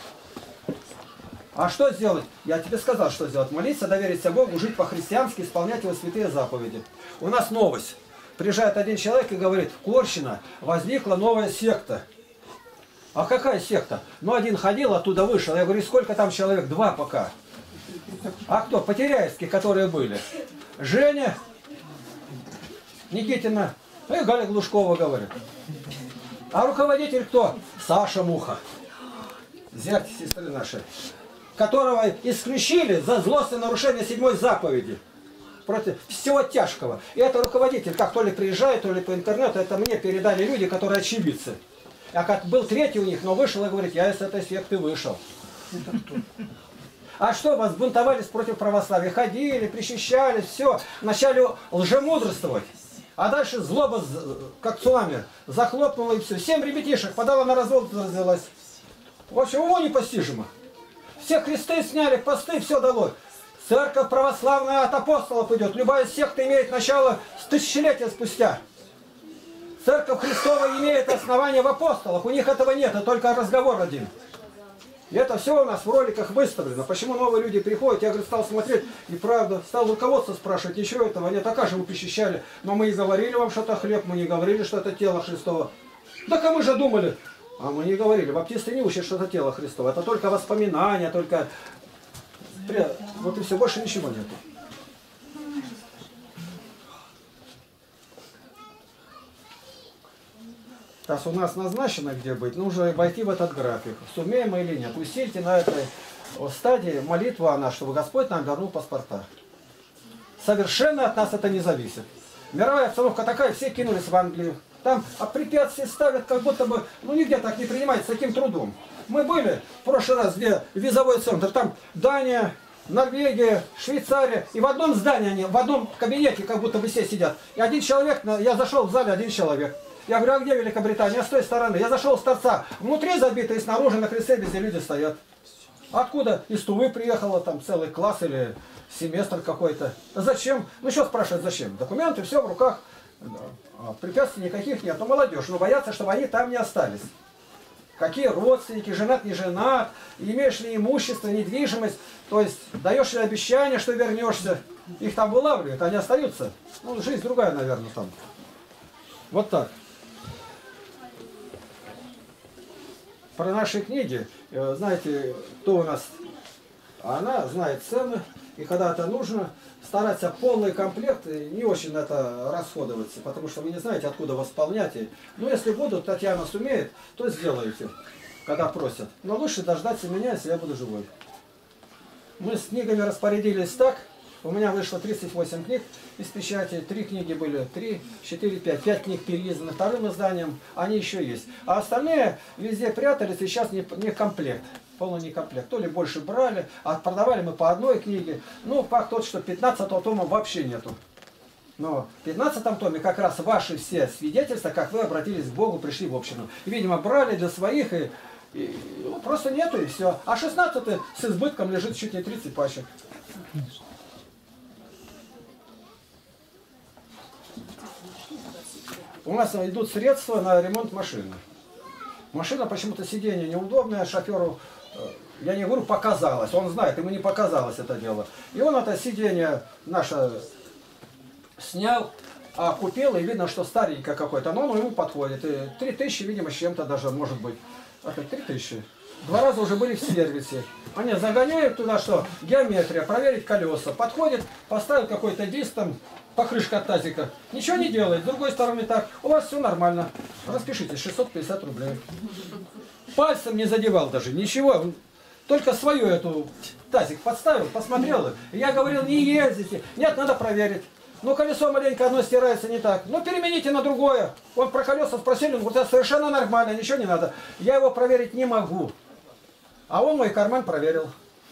А что сделать? Я тебе сказал, что сделать. Молиться, довериться Богу, жить по-христиански, исполнять его святые заповеди. У нас новость. Приезжает один человек и говорит: в Корщино возникла новая секта. А какая секта? Ну, один ходил, оттуда вышел. Я говорю: сколько там человек? 2 пока. А кто? Потеряевские, которые были. Женя, Никитина, и Галя Глушкова, говорит. А руководитель кто? Саша Муха. Зять сестры нашей. Которого исключили за злостное нарушение 7-й заповеди. Против всего тяжкого. И это руководитель, как то ли приезжает, то ли по интернету, это мне передали люди, которые очевидцы. А как был 3-й у них, но вышел и говорит: я из этой секты вышел. А что, вас бунтовались против православия? Ходили, причащались, все. Вначале лжемудрствовать. А дальше злоба, как цунами, захлопнула и все. 7 ребятишек подала на развод, развелась. В общем, уму непостижимо. Все кресты сняли, посты, все дало. Церковь православная от апостолов идет. Любая секта имеет начало с тысячелетия спустя. Церковь Христова имеет основание в апостолах. У них этого нет, это только разговор один. И это все у нас в роликах выставлено. Почему новые люди приходят? Я, говорю, стал смотреть, и правда, стал руководство спрашивать, ничего этого нет. А как же вы причащали? Но мы и говорили вам, что это хлеб, мы не говорили, что это тело Христово. Так а мы же думали. А мы не говорили. Баптисты не учат, что это тело Христово. Это только воспоминания, только... Вот и все, больше ничего нету. раз у нас назначено где быть, нужно войти в этот график. Сумеем мы или нет. Усильте на этой стадии молитву она, чтобы Господь нам вернул паспорта. Совершенно от нас это не зависит. Мировая обстановка такая, все кинулись в Англию. Там препятствия ставят, как будто бы, ну нигде так не принимается с таким трудом. Мы были в прошлый раз, где визовой центр, там Дания, Норвегия, Швейцария, и в одном здании они, в одном кабинете, как будто бы все сидят. И один человек, я зашел в зале, один человек. Я говорю, а где Великобритания? Я с той стороны. Я зашел с торца, внутри забито, и снаружи на крыльце везде люди стоят. Откуда? Из Тувы приехала, там целый класс или семестр какой-то. Зачем? Ну что спрашивать, зачем? Документы, все в руках. Препятствий никаких нет. Но молодежь, но боятся, чтобы они там не остались. Какие родственники, женат, не женат, имеешь ли имущество, недвижимость. То есть даешь ли обещание, что вернешься. Их там вылавливают, они остаются. Ну, жизнь другая, наверное, там. Вот так. Про наши книги, знаете, кто у нас, она знает цены, и когда это нужно, стараться полный комплект, не очень это расходоваться, потому что вы не знаете, откуда восполнять. Но если будут, Татьяна сумеет, то сделаете, когда просят. Но лучше дождаться меня, если я буду живой. Мы с книгами распорядились так, у меня вышло 38 книг из печати, 3 книги были, 3, 4, 5. 5 книг переизданы вторым изданием, они еще есть. А остальные везде прятались, и сейчас не комплект, полный не комплект. То ли больше брали, а продавали мы по одной книге. Ну, факт тот, что 15-го тома вообще нету. Но в 15-м томе как раз ваши все свидетельства, как вы обратились к Богу, пришли в общину. И, видимо, брали для своих, и ну, просто нету, и все. А 16-й с избытком лежит чуть не 30 пачек. У нас идут средства на ремонт машины. Машина почему-то сиденье неудобное, шоферу, я не говорю, показалось, он знает, ему не показалось это дело. И он это сиденье наше снял, а купил, и видно, что старенькое какое-то, но оно ему подходит. И 3000, видимо, с чем-то даже, может быть. Это 3000. 2 раза уже были в сервисе. Они загоняют туда, что геометрия, проверить колеса. Подходит, поставил какой-то диск там, покрышка от тазика. Ничего не делает. С другой стороны так, у вас все нормально. Распишитесь, 650 рублей. Пальцем не задевал даже, ничего. Только свою эту тазик подставил, посмотрел. И я говорил, не ездите. Нет, надо проверить. Ну, колесо маленько одно стирается не так. Ну, перемените на другое. Он про колеса спросили, он говорит, это совершенно нормально, ничего не надо. Я его проверить не могу. А он мой карман проверил.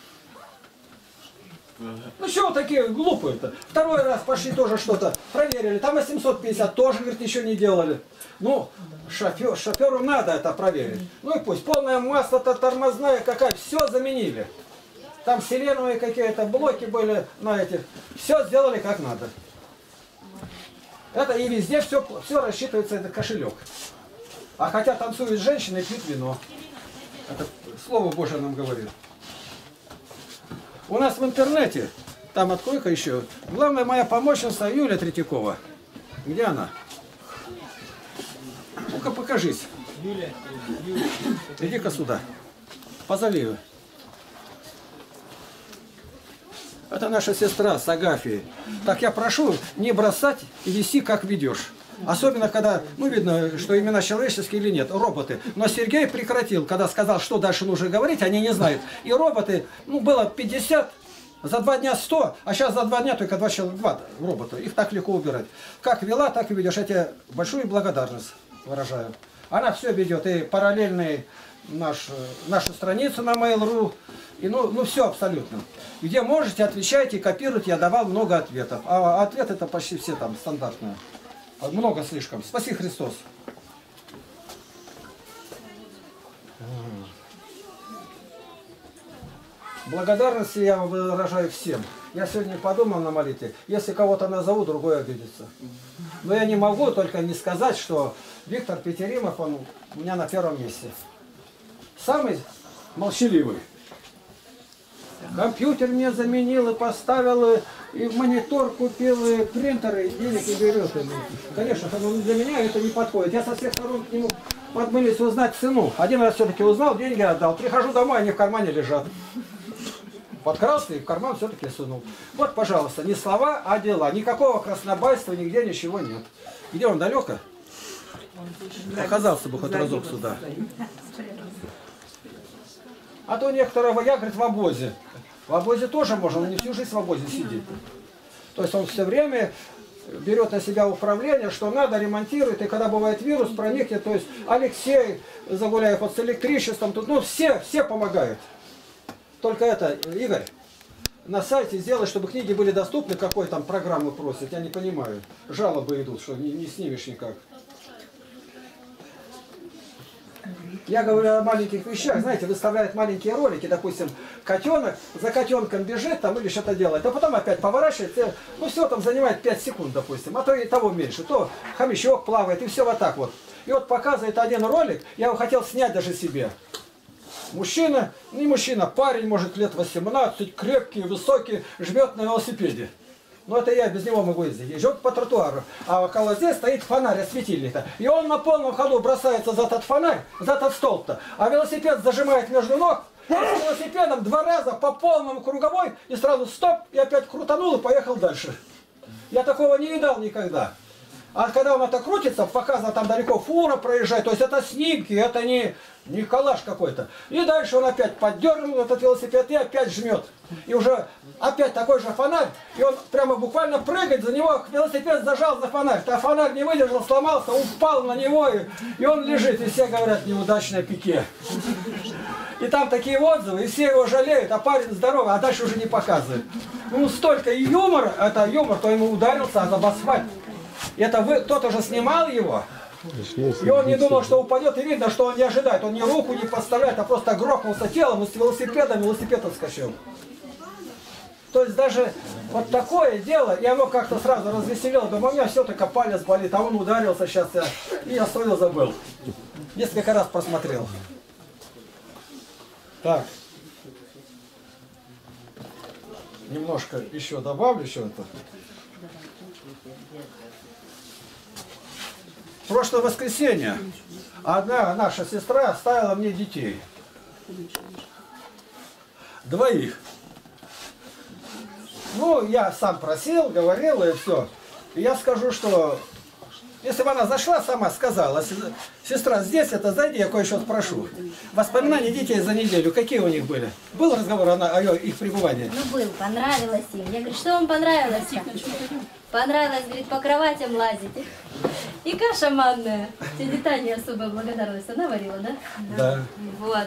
Ну, что вы такие глупые-то? Второй раз пошли тоже что-то, проверили. Там 850, тоже, говорит, ничего не делали. Ну, шоферу надо это проверить. Ну и пусть. Полное масло-то тормозная какая, все заменили. Там селеновые какие-то блоки были на этих. Все сделали как надо. Это и везде все рассчитывается, это кошелек. А хотя танцуют женщины и пьют вино. Это Слово Божие нам говорит. У нас в интернете, там открой-ка еще, главная моя помощница Юлия Третьякова. Где она? Ну-ка покажись. Иди-ка сюда. Позови ее. Это наша сестра с Агафией. Так я прошу не бросать и вести, как ведешь. Особенно, когда, ну, видно, что имена человеческие или нет, роботы. Но Сергей прекратил, когда сказал, что дальше нужно говорить, они не знают. И роботы, ну, было 50, за 2 дня 100, а сейчас за 2 дня только 2 робота. Их так легко убирать. Как вела, так и ведешь. Я тебе большую благодарность выражаю. Она все ведет, и параллельный нашу страницу на Mail.ru, и ну все абсолютно. Где можете, отвечайте, копируйте, я давал много ответов. А ответ это почти все там стандартные. Много слишком. Спаси Христос. Благодарности я выражаю всем. Я сегодня подумал на молитве, если кого-то назову, другой обидится. Но я не могу только не сказать, что Виктор Петеримов, он у меня на первом месте. Самый молчаливый. Компьютер мне заменил и поставил, и монитор купил, и принтер, и денег не берет. Конечно, для меня это не подходит. Я со всех сторон к нему подмылись узнать цену. Один раз все-таки узнал, деньги отдал. Прихожу домой, они в кармане лежат. Подкрался и в карман все-таки сунул. Вот, пожалуйста, не слова, а дела. Никакого краснобайства, нигде ничего нет. Где он, далеко? Показался бы хоть разок сюда. А то некоторые я, говорит, в обозе. В обозе тоже можно, но не всю жизнь в обозе сидит. То есть он все время берет на себя управление, что надо, ремонтирует, и когда бывает вирус, проникнет, то есть Алексей Загуляев вот с электричеством, тут, ну все помогают. Только это, Игорь, на сайте сделать, чтобы книги были доступны, какой там программы просят, я не понимаю. Жалобы идут, что не снимешь никак. Я говорю о маленьких вещах, знаете, выставляют маленькие ролики, допустим, котенок за котенком бежит там или что-то делает, а потом опять поворачивается, ну все там занимает 5 секунд, допустим, а то и того меньше, то хомячок плавает и все вот так вот. И вот показывает один ролик, я его хотел снять даже себе. Мужчина, не мужчина, парень, может лет 18, крепкий, высокий, жмет на велосипеде. Ну это я без него могу ездить. Езжу по тротуару. А около здесь стоит фонарь осветильник-то. И он на полном ходу бросается за этот фонарь, за этот столб-то. А велосипед зажимает между ног. И с велосипедом 2 раза по полному круговой. И сразу стоп, и опять крутанул и поехал дальше. Я такого не видал никогда. А когда он это крутится, показано там далеко фура проезжает. То есть это снимки, это не калаш какой-то. И дальше он опять поддернул этот велосипед и опять жмет. И уже опять такой же фонарь. И он прямо буквально прыгает за него. Велосипед зажал за фонарь. А фонарь не выдержал, сломался, упал на него. И он лежит. И все говорят, неудачное пике. И там такие отзывы. И все его жалеют. А парень здоровый, а дальше уже не показывает. Ну столько и юмора. Это юмор, то ему ударился об асфальт. Это кто-то же снимал его. И он не думал, что упадет, и видно, что он не ожидает. Он ни руку не подставляет, а просто грохнулся телом и с велосипедом, велосипед отскочил. То есть даже вот такое дело, и оно как-то сразу развеселило. Думаю, у меня все только палец болит, а он ударился сейчас, и я стою забыл. Несколько раз просмотрел. Так. Немножко еще добавлю что-то. В прошлое воскресенье одна наша сестра оставила мне детей. 2. Ну, я сам просил, говорил и все. И я скажу, что если бы она зашла, сама сказала, сестра, здесь это зайди, я кое-что спрошу. Воспоминания детей за неделю, какие у них были? Был разговор о их пребывании? Ну, был, понравилось им. Я говорю, что вам понравилось-то? Понравилось, говорит, по кроватям лазить. И каша манная. Тебе Таня особая благодарность. Она варила, да? Да. Вот.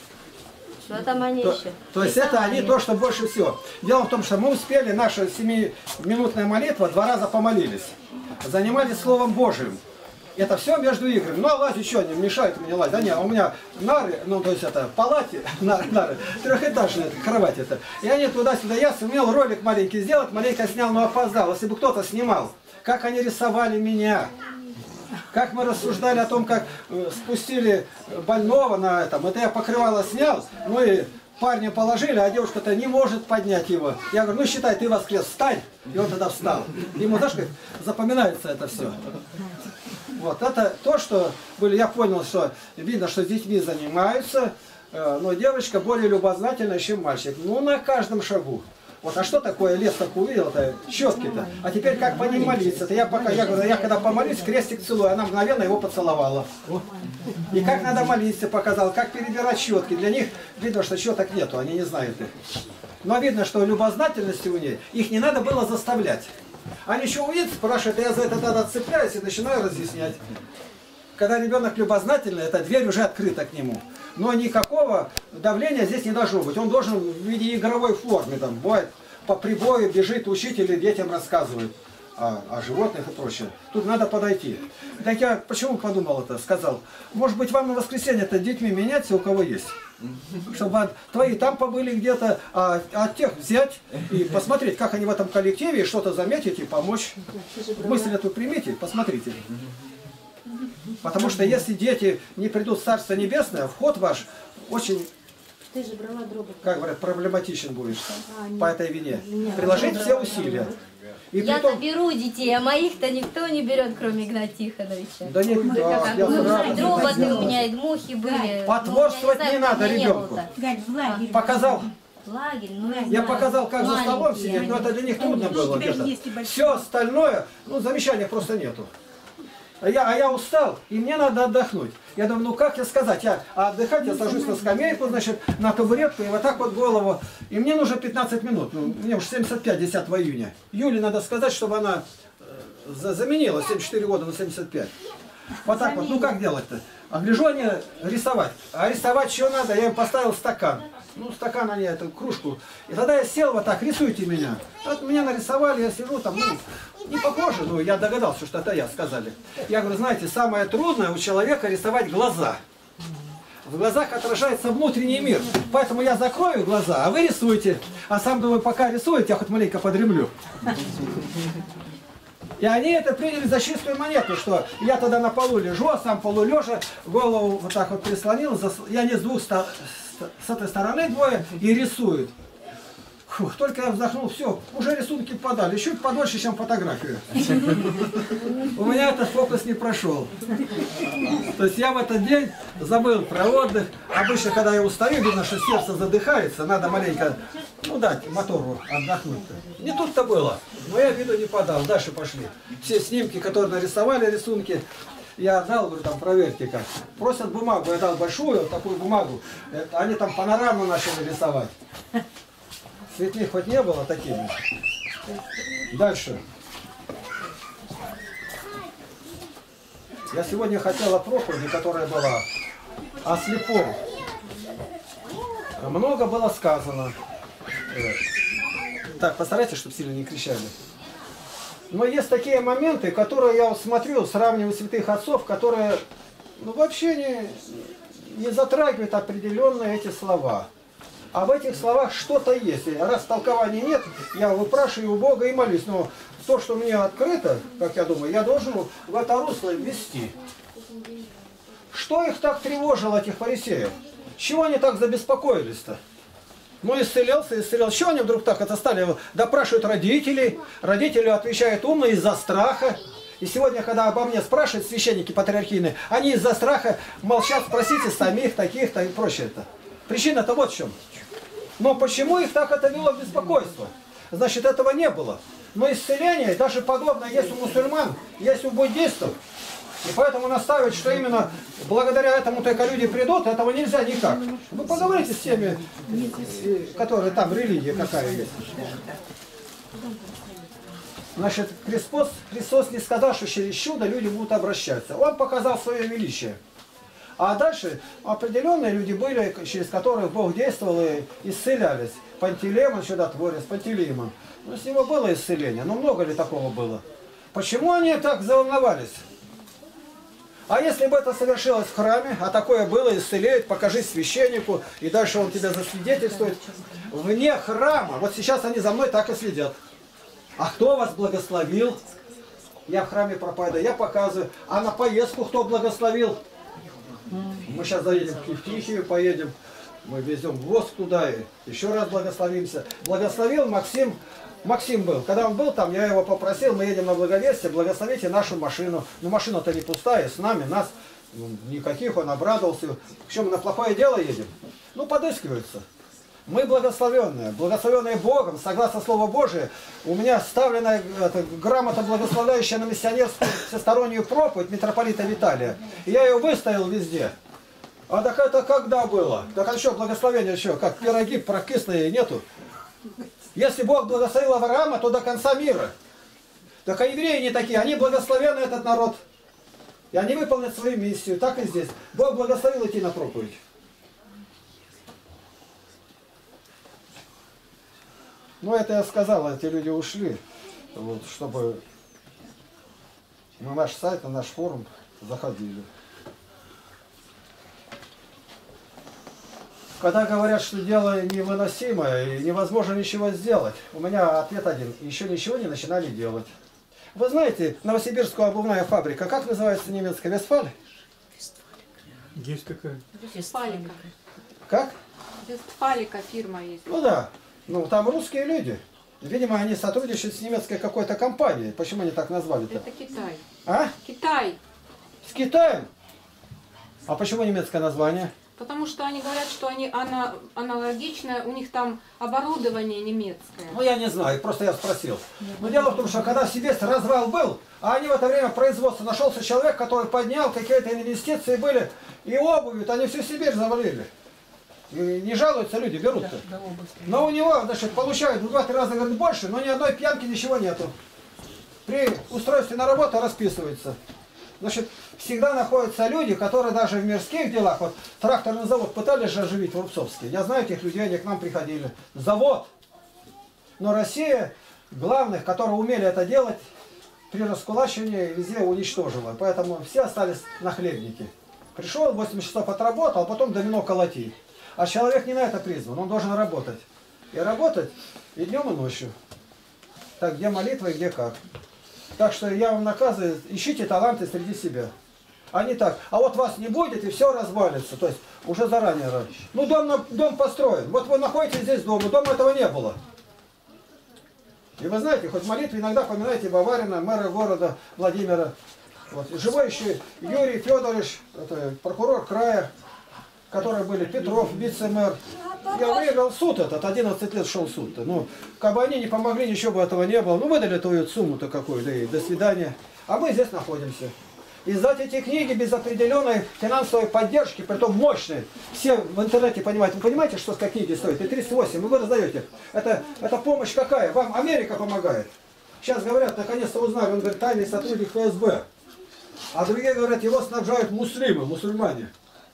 Что там они еще? То есть это они то, что больше всего. Дело в том, что мы успели, наша 7-минутная молитва, 2 раза помолились. Занимались Словом Божьим. Это все между играми. Ну, а лазить что, не мешает мне лазить? Да нет, у меня нары, ну, то есть это в палате, нары, 3-этажная кровать это. И они туда-сюда, я сумел ролик маленький сделать, маленько снял, но опоздал. Если бы кто-то снимал, как они рисовали меня, как мы рассуждали о том, как спустили больного на этом, это я покрывало снял, ну и парня положили, а девушка-то не может поднять его. Я говорю, ну считай, ты воскрес, встань. И он тогда встал. Ему, знаешь, как запоминается это все. Вот, это то, что были, я понял, что видно, что с детьми занимаются, но девочка более любознательная, чем мальчик. Ну, на каждом шагу. Вот, а что такое лес так увидел-то? Щетки-то. А теперь как по ним молиться? Я говорю, я когда помолюсь, крестик целую, она мгновенно его поцеловала. И как надо молиться показал, как перебирать щетки. Для них видно, что щеток нету, они не знают их. Но видно, что любознательности у нее, их не надо было заставлять. Они еще увидят, спрашивают, я за это тогда цепляюсь и начинаю разъяснять. Когда ребенок любознательный, эта дверь уже открыта к нему. Но никакого давления здесь не должно быть. Он должен в виде игровой формы, там, бывает, по прибою бежит учитель и детям рассказывает о животных и прочее. Тут надо подойти. Так я почему подумал это, сказал, может быть вам на воскресенье-то детьми меняться, у кого есть? Чтобы твои там побыли где-то, а от тех взять и посмотреть, как они в этом коллективе, что-то заметить и помочь. Мысль эту примите, посмотрите. Потому что если дети не придут в Царство Небесное, вход ваш очень, как говорят, проблематичен будет по этой вине. Приложить все усилия. И Я-то беру детей, а моих-то никто не берет, кроме Игната Тихоновича. Да нет, Дроботы у меня и дмухи были. Потворствовать не надо ребенку. Показал. Лагерь, Я показал, как за столом сидеть, но это для них трудно было. Все остальное, ну, замечания просто нету. А я устал, и мне надо отдохнуть. Я думаю, ну как я сказать? Отдыхать, я сажусь на скамейку, значит, на табуретку, и вот так вот голову. И мне нужно 15 минут. Ну, мне уж 75, 10 июня. Юле надо сказать, чтобы она заменила 74 года на 75. Вот так вот. Ну как делать-то? А гляжу они рисовать. А рисовать что надо? Я им поставил стакан. Ну, стакан они, эту кружку. И тогда я сел вот так, рисуйте меня. Вот меня нарисовали, я сижу там, ну, не похоже, ну, я догадался, что это я, сказали. Я говорю, знаете, самое трудное у человека рисовать глаза. В глазах отражается внутренний мир. Поэтому я закрою глаза, а вы рисуете. А сам думаю, пока рисуете, я хоть маленько подремлю. И они это приняли за чистую монету, что я тогда на полу лежу, а сам полулежа, голову вот так вот прислонил, я не с двух с этой стороны двое и рисуют. Фух, только я вздохнул, все, уже рисунки подали, еще подольше, чем фотографию. У меня этот фокус не прошел. То есть я в этот день забыл про отдых. Обычно, когда я устаю, видно, что сердце задыхается, надо маленько, ну, дать мотору отдохнуть. Не тут-то было, но я виду не подал, дальше пошли. Все снимки, которые нарисовали, рисунки, я отдал, говорю, там, проверьте как. Просят бумагу, я дал большую, вот такую бумагу. Они там панораму начали рисовать. Цветных хоть не было такими. Дальше. Я сегодня хотел о проповеди, которая была о слепом. Много было сказано. Так, постарайтесь, чтобы сильно не кричали. Но есть такие моменты, которые я вот смотрю, сравниваю святых отцов, которые ну, вообще не затрагивают определенные эти слова. А в этих словах что-то есть. Раз толкования нет, я выпрашиваю у Бога и молюсь. Но то, что мне открыто, как я думаю, я должен в это русло ввести. Что их так тревожило, этих фарисеев? Чего они так забеспокоились-то? Ну, исцелялся. Чего они вдруг так это стали? Допрашивают родителей. Родители отвечают умно из-за страха. И сегодня, когда обо мне спрашивают священники патриархийные, они из-за страха молчат, спросите самих, таких-то и прочее-то. Причина-то вот в чем. Но почему их так это вело в беспокойство? Значит, этого не было. Но исцеление, даже подобное, есть у мусульман, есть у буддистов. И поэтому наставить, что именно благодаря этому только люди придут, этого нельзя никак. Вы поговорите с теми, которые там, религия какая есть. Значит, Христос не сказал, что через чудо люди будут обращаться. Он показал свое величие. А дальше определенные люди были, через которых Бог действовал и исцелялись. Пантелеймон, чудотворец, Пантелеймон. Ну, с него было исцеление, но много ли такого было? Почему они так заволновались? А если бы это совершилось в храме, а такое было, исцеляет, покажи священнику, и дальше он тебя засвидетельствует. Вне храма, вот сейчас они за мной так и следят. А кто вас благословил? Я в храме проповедую, я показываю. А на поездку кто благословил? Мы сейчас заедем в Евтихию, поедем, мы везем воск туда и еще раз благословимся. Благословил Максим. Максим был. Когда он был там, я его попросил, мы едем на Благовестие, благословите нашу машину. Ну, машина-то не пустая, с нами, нас никаких, он обрадовался. Причем мы на плохое дело едем. Ну, подыскиваются. Мы благословенные Богом, согласно Слову Божие. У меня вставлена грамота, благословляющая на миссионерскую всестороннюю проповедь митрополита Виталия. И я ее выставил везде. А так это когда было? Так еще благословение еще, как пироги прокисные нету. Если Бог благословил Авраама, то до конца мира. Так а евреи не такие, они благословенны этот народ. И они выполнят свою миссию, так и здесь. Бог благословил идти на проповедь. Ну, это я сказал, эти люди ушли, вот, чтобы на наш сайт, на наш форум заходили. Когда говорят, что дело невыносимое и невозможно ничего сделать, у меня ответ один. Еще ничего не начинали делать. Вы знаете, Новосибирская обувная фабрика, как называется немецкая? Вестфаль? Есть такая. Вестфалика. Как? Вестфалика фирма есть. Ну да. Ну, там русские люди. Видимо, они сотрудничают с немецкой какой-то компанией. Почему они так назвали-то? Это Китай. А? Китай. С Китаем? А почему немецкое название? Потому что они говорят, что они аналогичное, у них там оборудование немецкое. Ну, я не знаю, просто я спросил. Но дело в том, что когда в Сибирске развал был, а они в это время производство, нашелся человек, который поднял, какие-то инвестиции были, и обувь, они всю Сибирь завалили. И не жалуются люди, берут-то. Но у него, значит, получают в 2-3 раза говорит, больше, но ни одной пьянки, ничего нету. При устройстве на работу расписывается. Значит, всегда находятся люди, которые даже в мирских делах, вот тракторный завод пытались же оживить в Рубцовске. Я знаю этих людей, они к нам приходили. Завод. Но Россия, главных, которые умели это делать, при раскулачивании везде уничтожила. Поэтому все остались нахлебники. Пришел, 8 часов отработал, а потом домино колоти. А человек не на это призван, он должен работать. И работать и днем, и ночью. Так, где молитва и где как. Так что я вам наказываю, ищите таланты среди себя. А не так, а вот вас не будет и все развалится. То есть уже заранее. Ну дом построен. Вот вы находитесь здесь дома, дома этого не было. И вы знаете, хоть молитвы иногда поминаете Баварина, мэра города Владимира. Вот. Живой еще Юрий Федорович, это прокурор края, которые были Петров, вице-мэр. Я выиграл суд этот, 11 лет шел суд-то. Ну, как бы они не помогли, ничего бы этого не было. Ну, выдали твою сумму-то какую, да и до свидания. А мы здесь находимся. Издать эти книги без определенной финансовой поддержки, притом мощной. Все в интернете понимают. Вы понимаете, что такая книги стоит? И 38, вы раздаете. Это помощь какая? Вам Америка помогает. Сейчас говорят, наконец-то узнали, он говорит, тайный сотрудник ФСБ. А другие говорят, его снабжают мусульмане.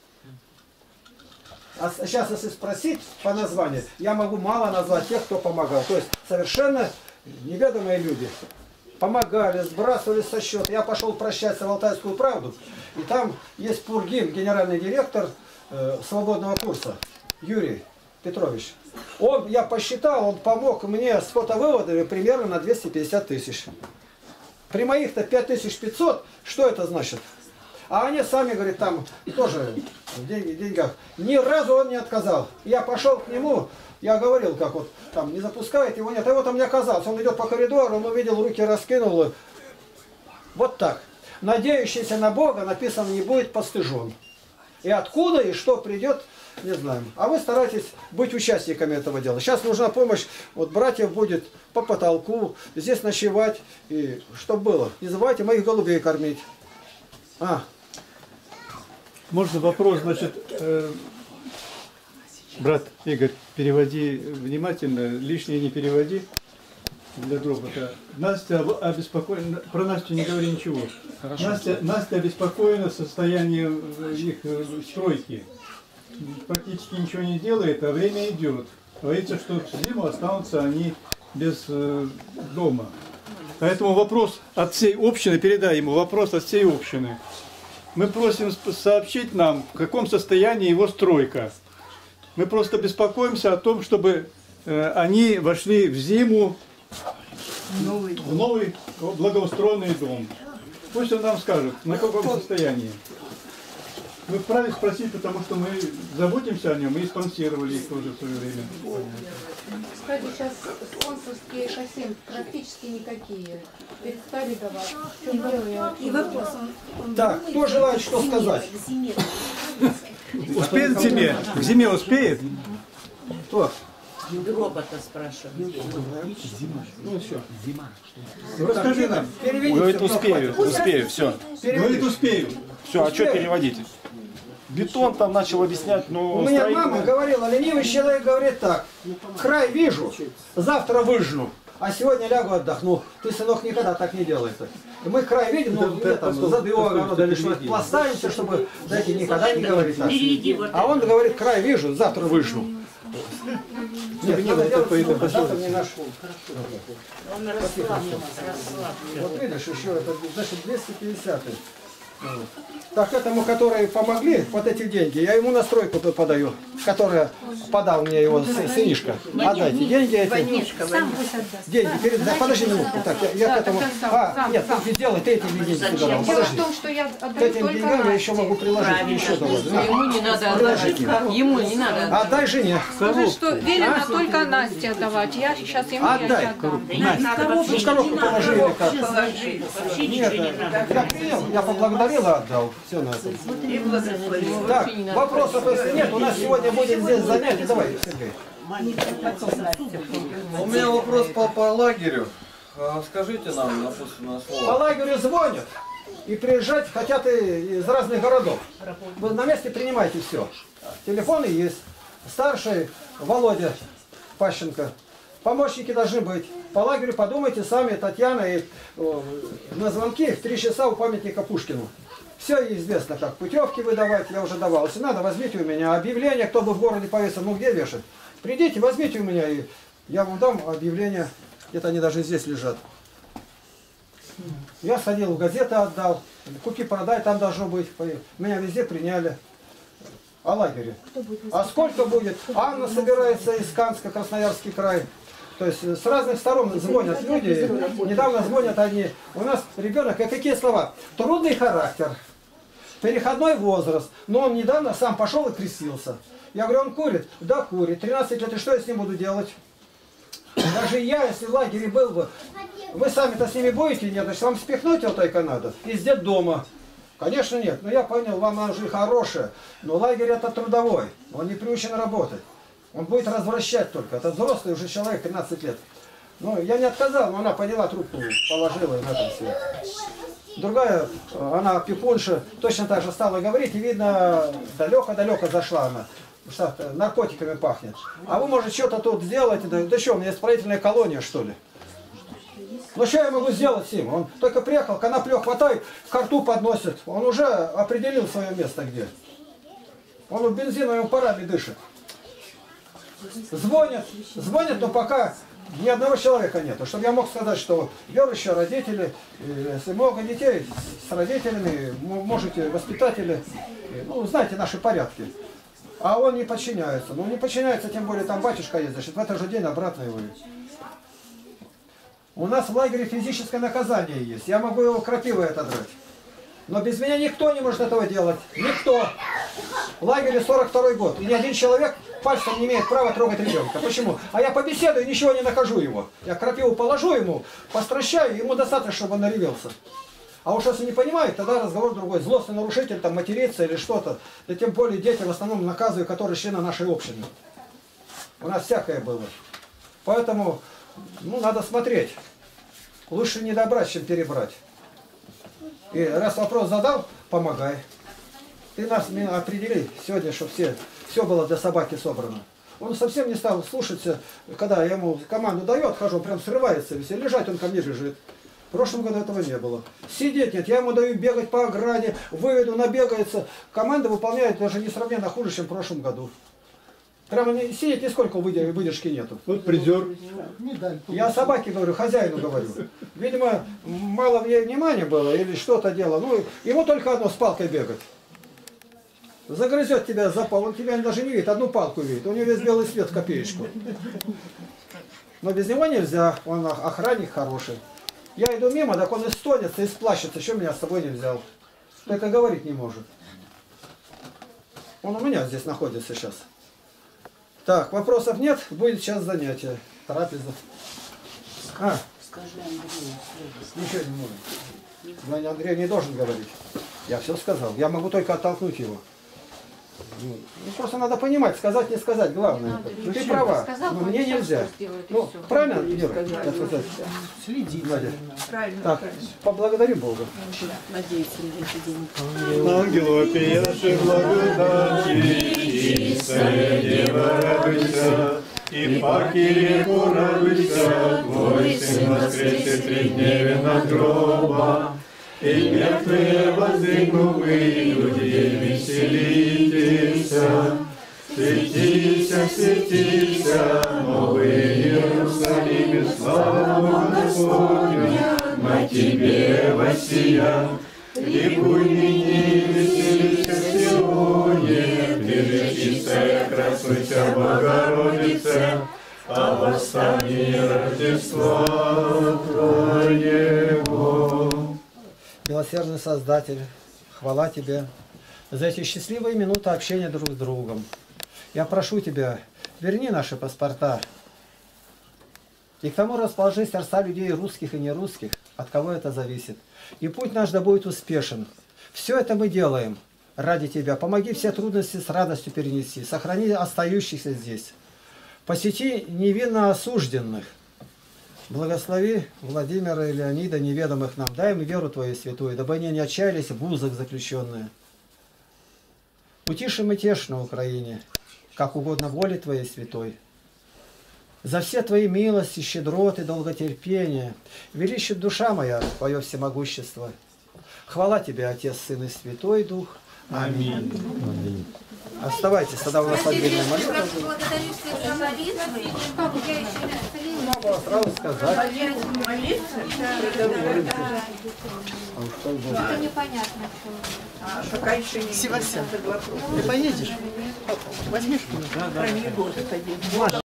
А сейчас, если спросить по названию, я могу мало назвать тех, кто помогал. То есть совершенно неведомые люди. Помогали, сбрасывали со счета. Я пошел прощаться в Алтайскую правду. И там есть Пургин, генеральный директор свободного курса, Юрий Петрович. Я посчитал, он помог мне с фотовыводами примерно на 250 тысяч. При моих-то 5500, что это значит? А они сами, говорят, там тоже в деньгах. Ни разу он не отказал. Я пошел к нему, я говорил, как вот, там, не запускает его, нет. И вот он мне оказался. Он идет по коридору, он увидел, руки раскинул. Вот так. Надеющийся на Бога, написано, не будет постыжен. И откуда и что придет, не знаем. А вы старайтесь быть участниками этого дела. Сейчас нужна помощь. Вот братьев будет по потолку, здесь ночевать. И чтобы было. Не забывайте моих голубей кормить. Можно вопрос, значит, брат Игорь, переводи внимательно, лишнее не переводи для дробота. Настя обеспокоена, про Настю не говори ничего. Настя обеспокоена состоянием их стройки. Практически ничего не делает, а время идет. Боится, что в зиму останутся они без дома. Поэтому вопрос от всей общины, передай ему вопрос от всей общины. Мы просим сообщить нам, в каком состоянии его стройка. Мы просто беспокоимся о том, чтобы они вошли в зиму в новый благоустроенный дом. Пусть он нам скажет, на каком состоянии. Мы вправе спросить, потому что мы заботимся о нем и спонсировали их тоже в свое время. Кстати, сейчас спонсорские совсем практически никакие. Перестали давать. И вопрос. Так, кто желает что сказать? Успеет к зиме? К зиме успеет? Кто? Робота спрашивают. Ну все. Расскажи нам. Говорит, успею, все. Говорит, успею. Все, а что переводить? Бетон там начал объяснять, но... У меня мама говорила, ленивый человек говорит так: край вижу, завтра выжну, а сегодня лягу отдохну. Ты, сынок, никогда так не делай. И мы край видим, но где там, за его огорода лишь пластаемся, чтобы, знаете, никогда не говорить так. А он говорит, край вижу, завтра выжну. Нет, надо делать, завтра не нашел. Он расслаблен. Вот видишь, еще это, значит, 250-й. Так этому, которые помогли, вот эти деньги, я ему на стройку подаю, которая подал мне его сынишка. Отдайте деньги эти. Деньги, подожди минутку. Так, я к этому... нет, ты сделай, ты эти деньги подавал. Дело в том, что я К отдаю этим только деньгам я еще могу приложить еще добавить. Ему не надо отдавать. Ему не надо. Отдай жене. Скажи, что велено только Насте отдавать. Я сейчас ему Отдай. отдам. Ну, коробку положи или как? Нет, я принял, я поблагодарил. благословила, отдал. Все на этом. Так, вопросов если нет, у нас сегодня будет здесь занятие. Давай, Сергей. У меня вопрос по лагерю. Скажите нам напутственное По слово. лагерю звонят и приезжать хотят и из разных городов. Вы на месте принимаете все. Телефоны есть. Старший Володя Пащенко. Помощники должны быть. По лагерю подумайте сами, Татьяна, и на звонки в 3 часа у памятника Пушкину. Все известно, как путевки выдавать, я уже давал. Если надо, возьмите у меня объявление, кто бы в городе повесил, ну где вешать. Придите, возьмите у меня, и я вам дам объявление. Где-то они даже здесь лежат. Я сходил в газеты, отдал. Купи-продай, там должно быть. Меня везде приняли. О лагере. А сколько будет? Анна собирается из Канска, Красноярский край. То есть с разных сторон звонят люди. Недавно звонят они. У нас ребенок, какие слова? Трудный характер, переходной возраст. Но он недавно сам пошел и крестился. Я говорю, он курит? Да, курит. 13 лет, и что я с ним буду делать? Даже я, если в лагере был бы, вы сами-то с ними будете? Нет, значит, вам спихнуть его только надо. Из детдома. Конечно, нет. Но я понял, вам она жизнь хорошая. Но лагерь это трудовой. Он не приучен работать. Он будет развращать только. Это взрослый уже человек, 13 лет. Ну, я не отказал, но она поняла, трубку положила и на этом все. Другая, она пипунша, точно так же стала говорить, и видно, далеко-далеко зашла она. Потому что наркотиками пахнет. А вы, может, что-то тут сделаете? Да что, у меня исправительная колония, что ли? Ну что я могу сделать с ним? Он только приехал, коноплю хватай, к рту подносит. Он уже определил свое место где. Он бензиновыми парами дышит. Звонят, но пока ни одного человека нету. Чтобы я мог сказать, что верующие родители, если много детей с родителями, можете воспитатели, ну, знаете наши порядки. А он не подчиняется. Ну не подчиняется, тем более там батюшка есть, значит в этот же день обратно его. У нас в лагере физическое наказание есть. Я могу его крапивой отодрать. Но без меня никто не может этого делать. Никто. В лагере 42-й год. И ни один человек пальцем не имеет права трогать ребенка. Почему? А я побеседую, ничего не накажу его. Я крапиву положу ему, постращаю, ему достаточно, чтобы он наревелся. А уж если не понимает, тогда разговор другой. Злостный нарушитель, там, материться или что-то. Да тем более дети в основном наказывают, которые члены нашей общины. У нас всякое было. Поэтому, ну, надо смотреть. Лучше не добрать, чем перебрать. И раз вопрос задал, помогай. Ты нас определи сегодня, чтобы все было для собаки собрано. Он совсем не стал слушаться, когда я ему команду дает, хожу, прям срывается, весь, лежать он ко мне лежит. В прошлом году этого не было. Сидеть нет, я ему даю бегать по ограде, выведу, набегается. Команда выполняет даже несравненно хуже, чем в прошлом году. Прямо сидеть нисколько выдержки нету. Вот призер. Я собаке говорю, хозяину говорю. Видимо, мало внимания было или что-то дело. Ну, ему только одно, с палкой бегать. Загрызет тебя за пол, он тебя даже не видит, одну палку видит. У него весь белый свет в копеечку. Но без него нельзя, он охранник хороший. Я иду мимо, так он истонется и сплащется, еще меня с собой не взял. Только говорить не может. Он у меня здесь находится сейчас. Так, вопросов нет, будет сейчас занятие. Трапеза. Скажи Андрею. Ничего не может. Андрей не должен говорить. Я все сказал. Я могу только оттолкнуть его. Ну, просто надо понимать, сказать, не сказать, главное. Ну, ты права, сказал, но мне нельзя. Ну, правильно, Юра? Следи. Надя. Правильно. Так, поблагодарим Бога. Надеюсь, следующий день. Ангелу вопиявший благодати, чистая дева, радуйся, и по кирику радуйся, твой сын воскресе три дня над гроба. И мертвые воздвигнувы, люди веселитесь, светися, светися, новый Иерусалим, славу Господню, на тебе воссия. Ликуй ныне, веселися сегодня, пречистая, красуйся, Богородица, а восстание Рождества Твоего. Милосердный Создатель, хвала Тебе за эти счастливые минуты общения друг с другом. Я прошу Тебя, верни наши паспорта. И к тому расположи сердца людей русских и нерусских, от кого это зависит. И путь наш да будет успешен. Все это мы делаем ради Тебя. Помоги все трудности с радостью перенести. Сохрани остающихся здесь. Посети невинно осужденных. Благослови Владимира и Леонида, неведомых нам. Дай им веру Твою святую, дабы они не отчаялись в узах заключенные. Утиши мятеж на Украине, как угодно воле Твоей святой. За все Твои милости, щедроты, долготерпения величит душа моя Твое всемогущество. Хвала Тебе, Отец, Сын и Святой Дух. Аминь. Оставайтесь, тогда у нас отдельная молитва. Благодарю всех за молитвы. Я еще не Могу сразу сказать. Это непонятно. Пока еще не Севастьян, ты поедешь? Возьмешь меня? Да, да.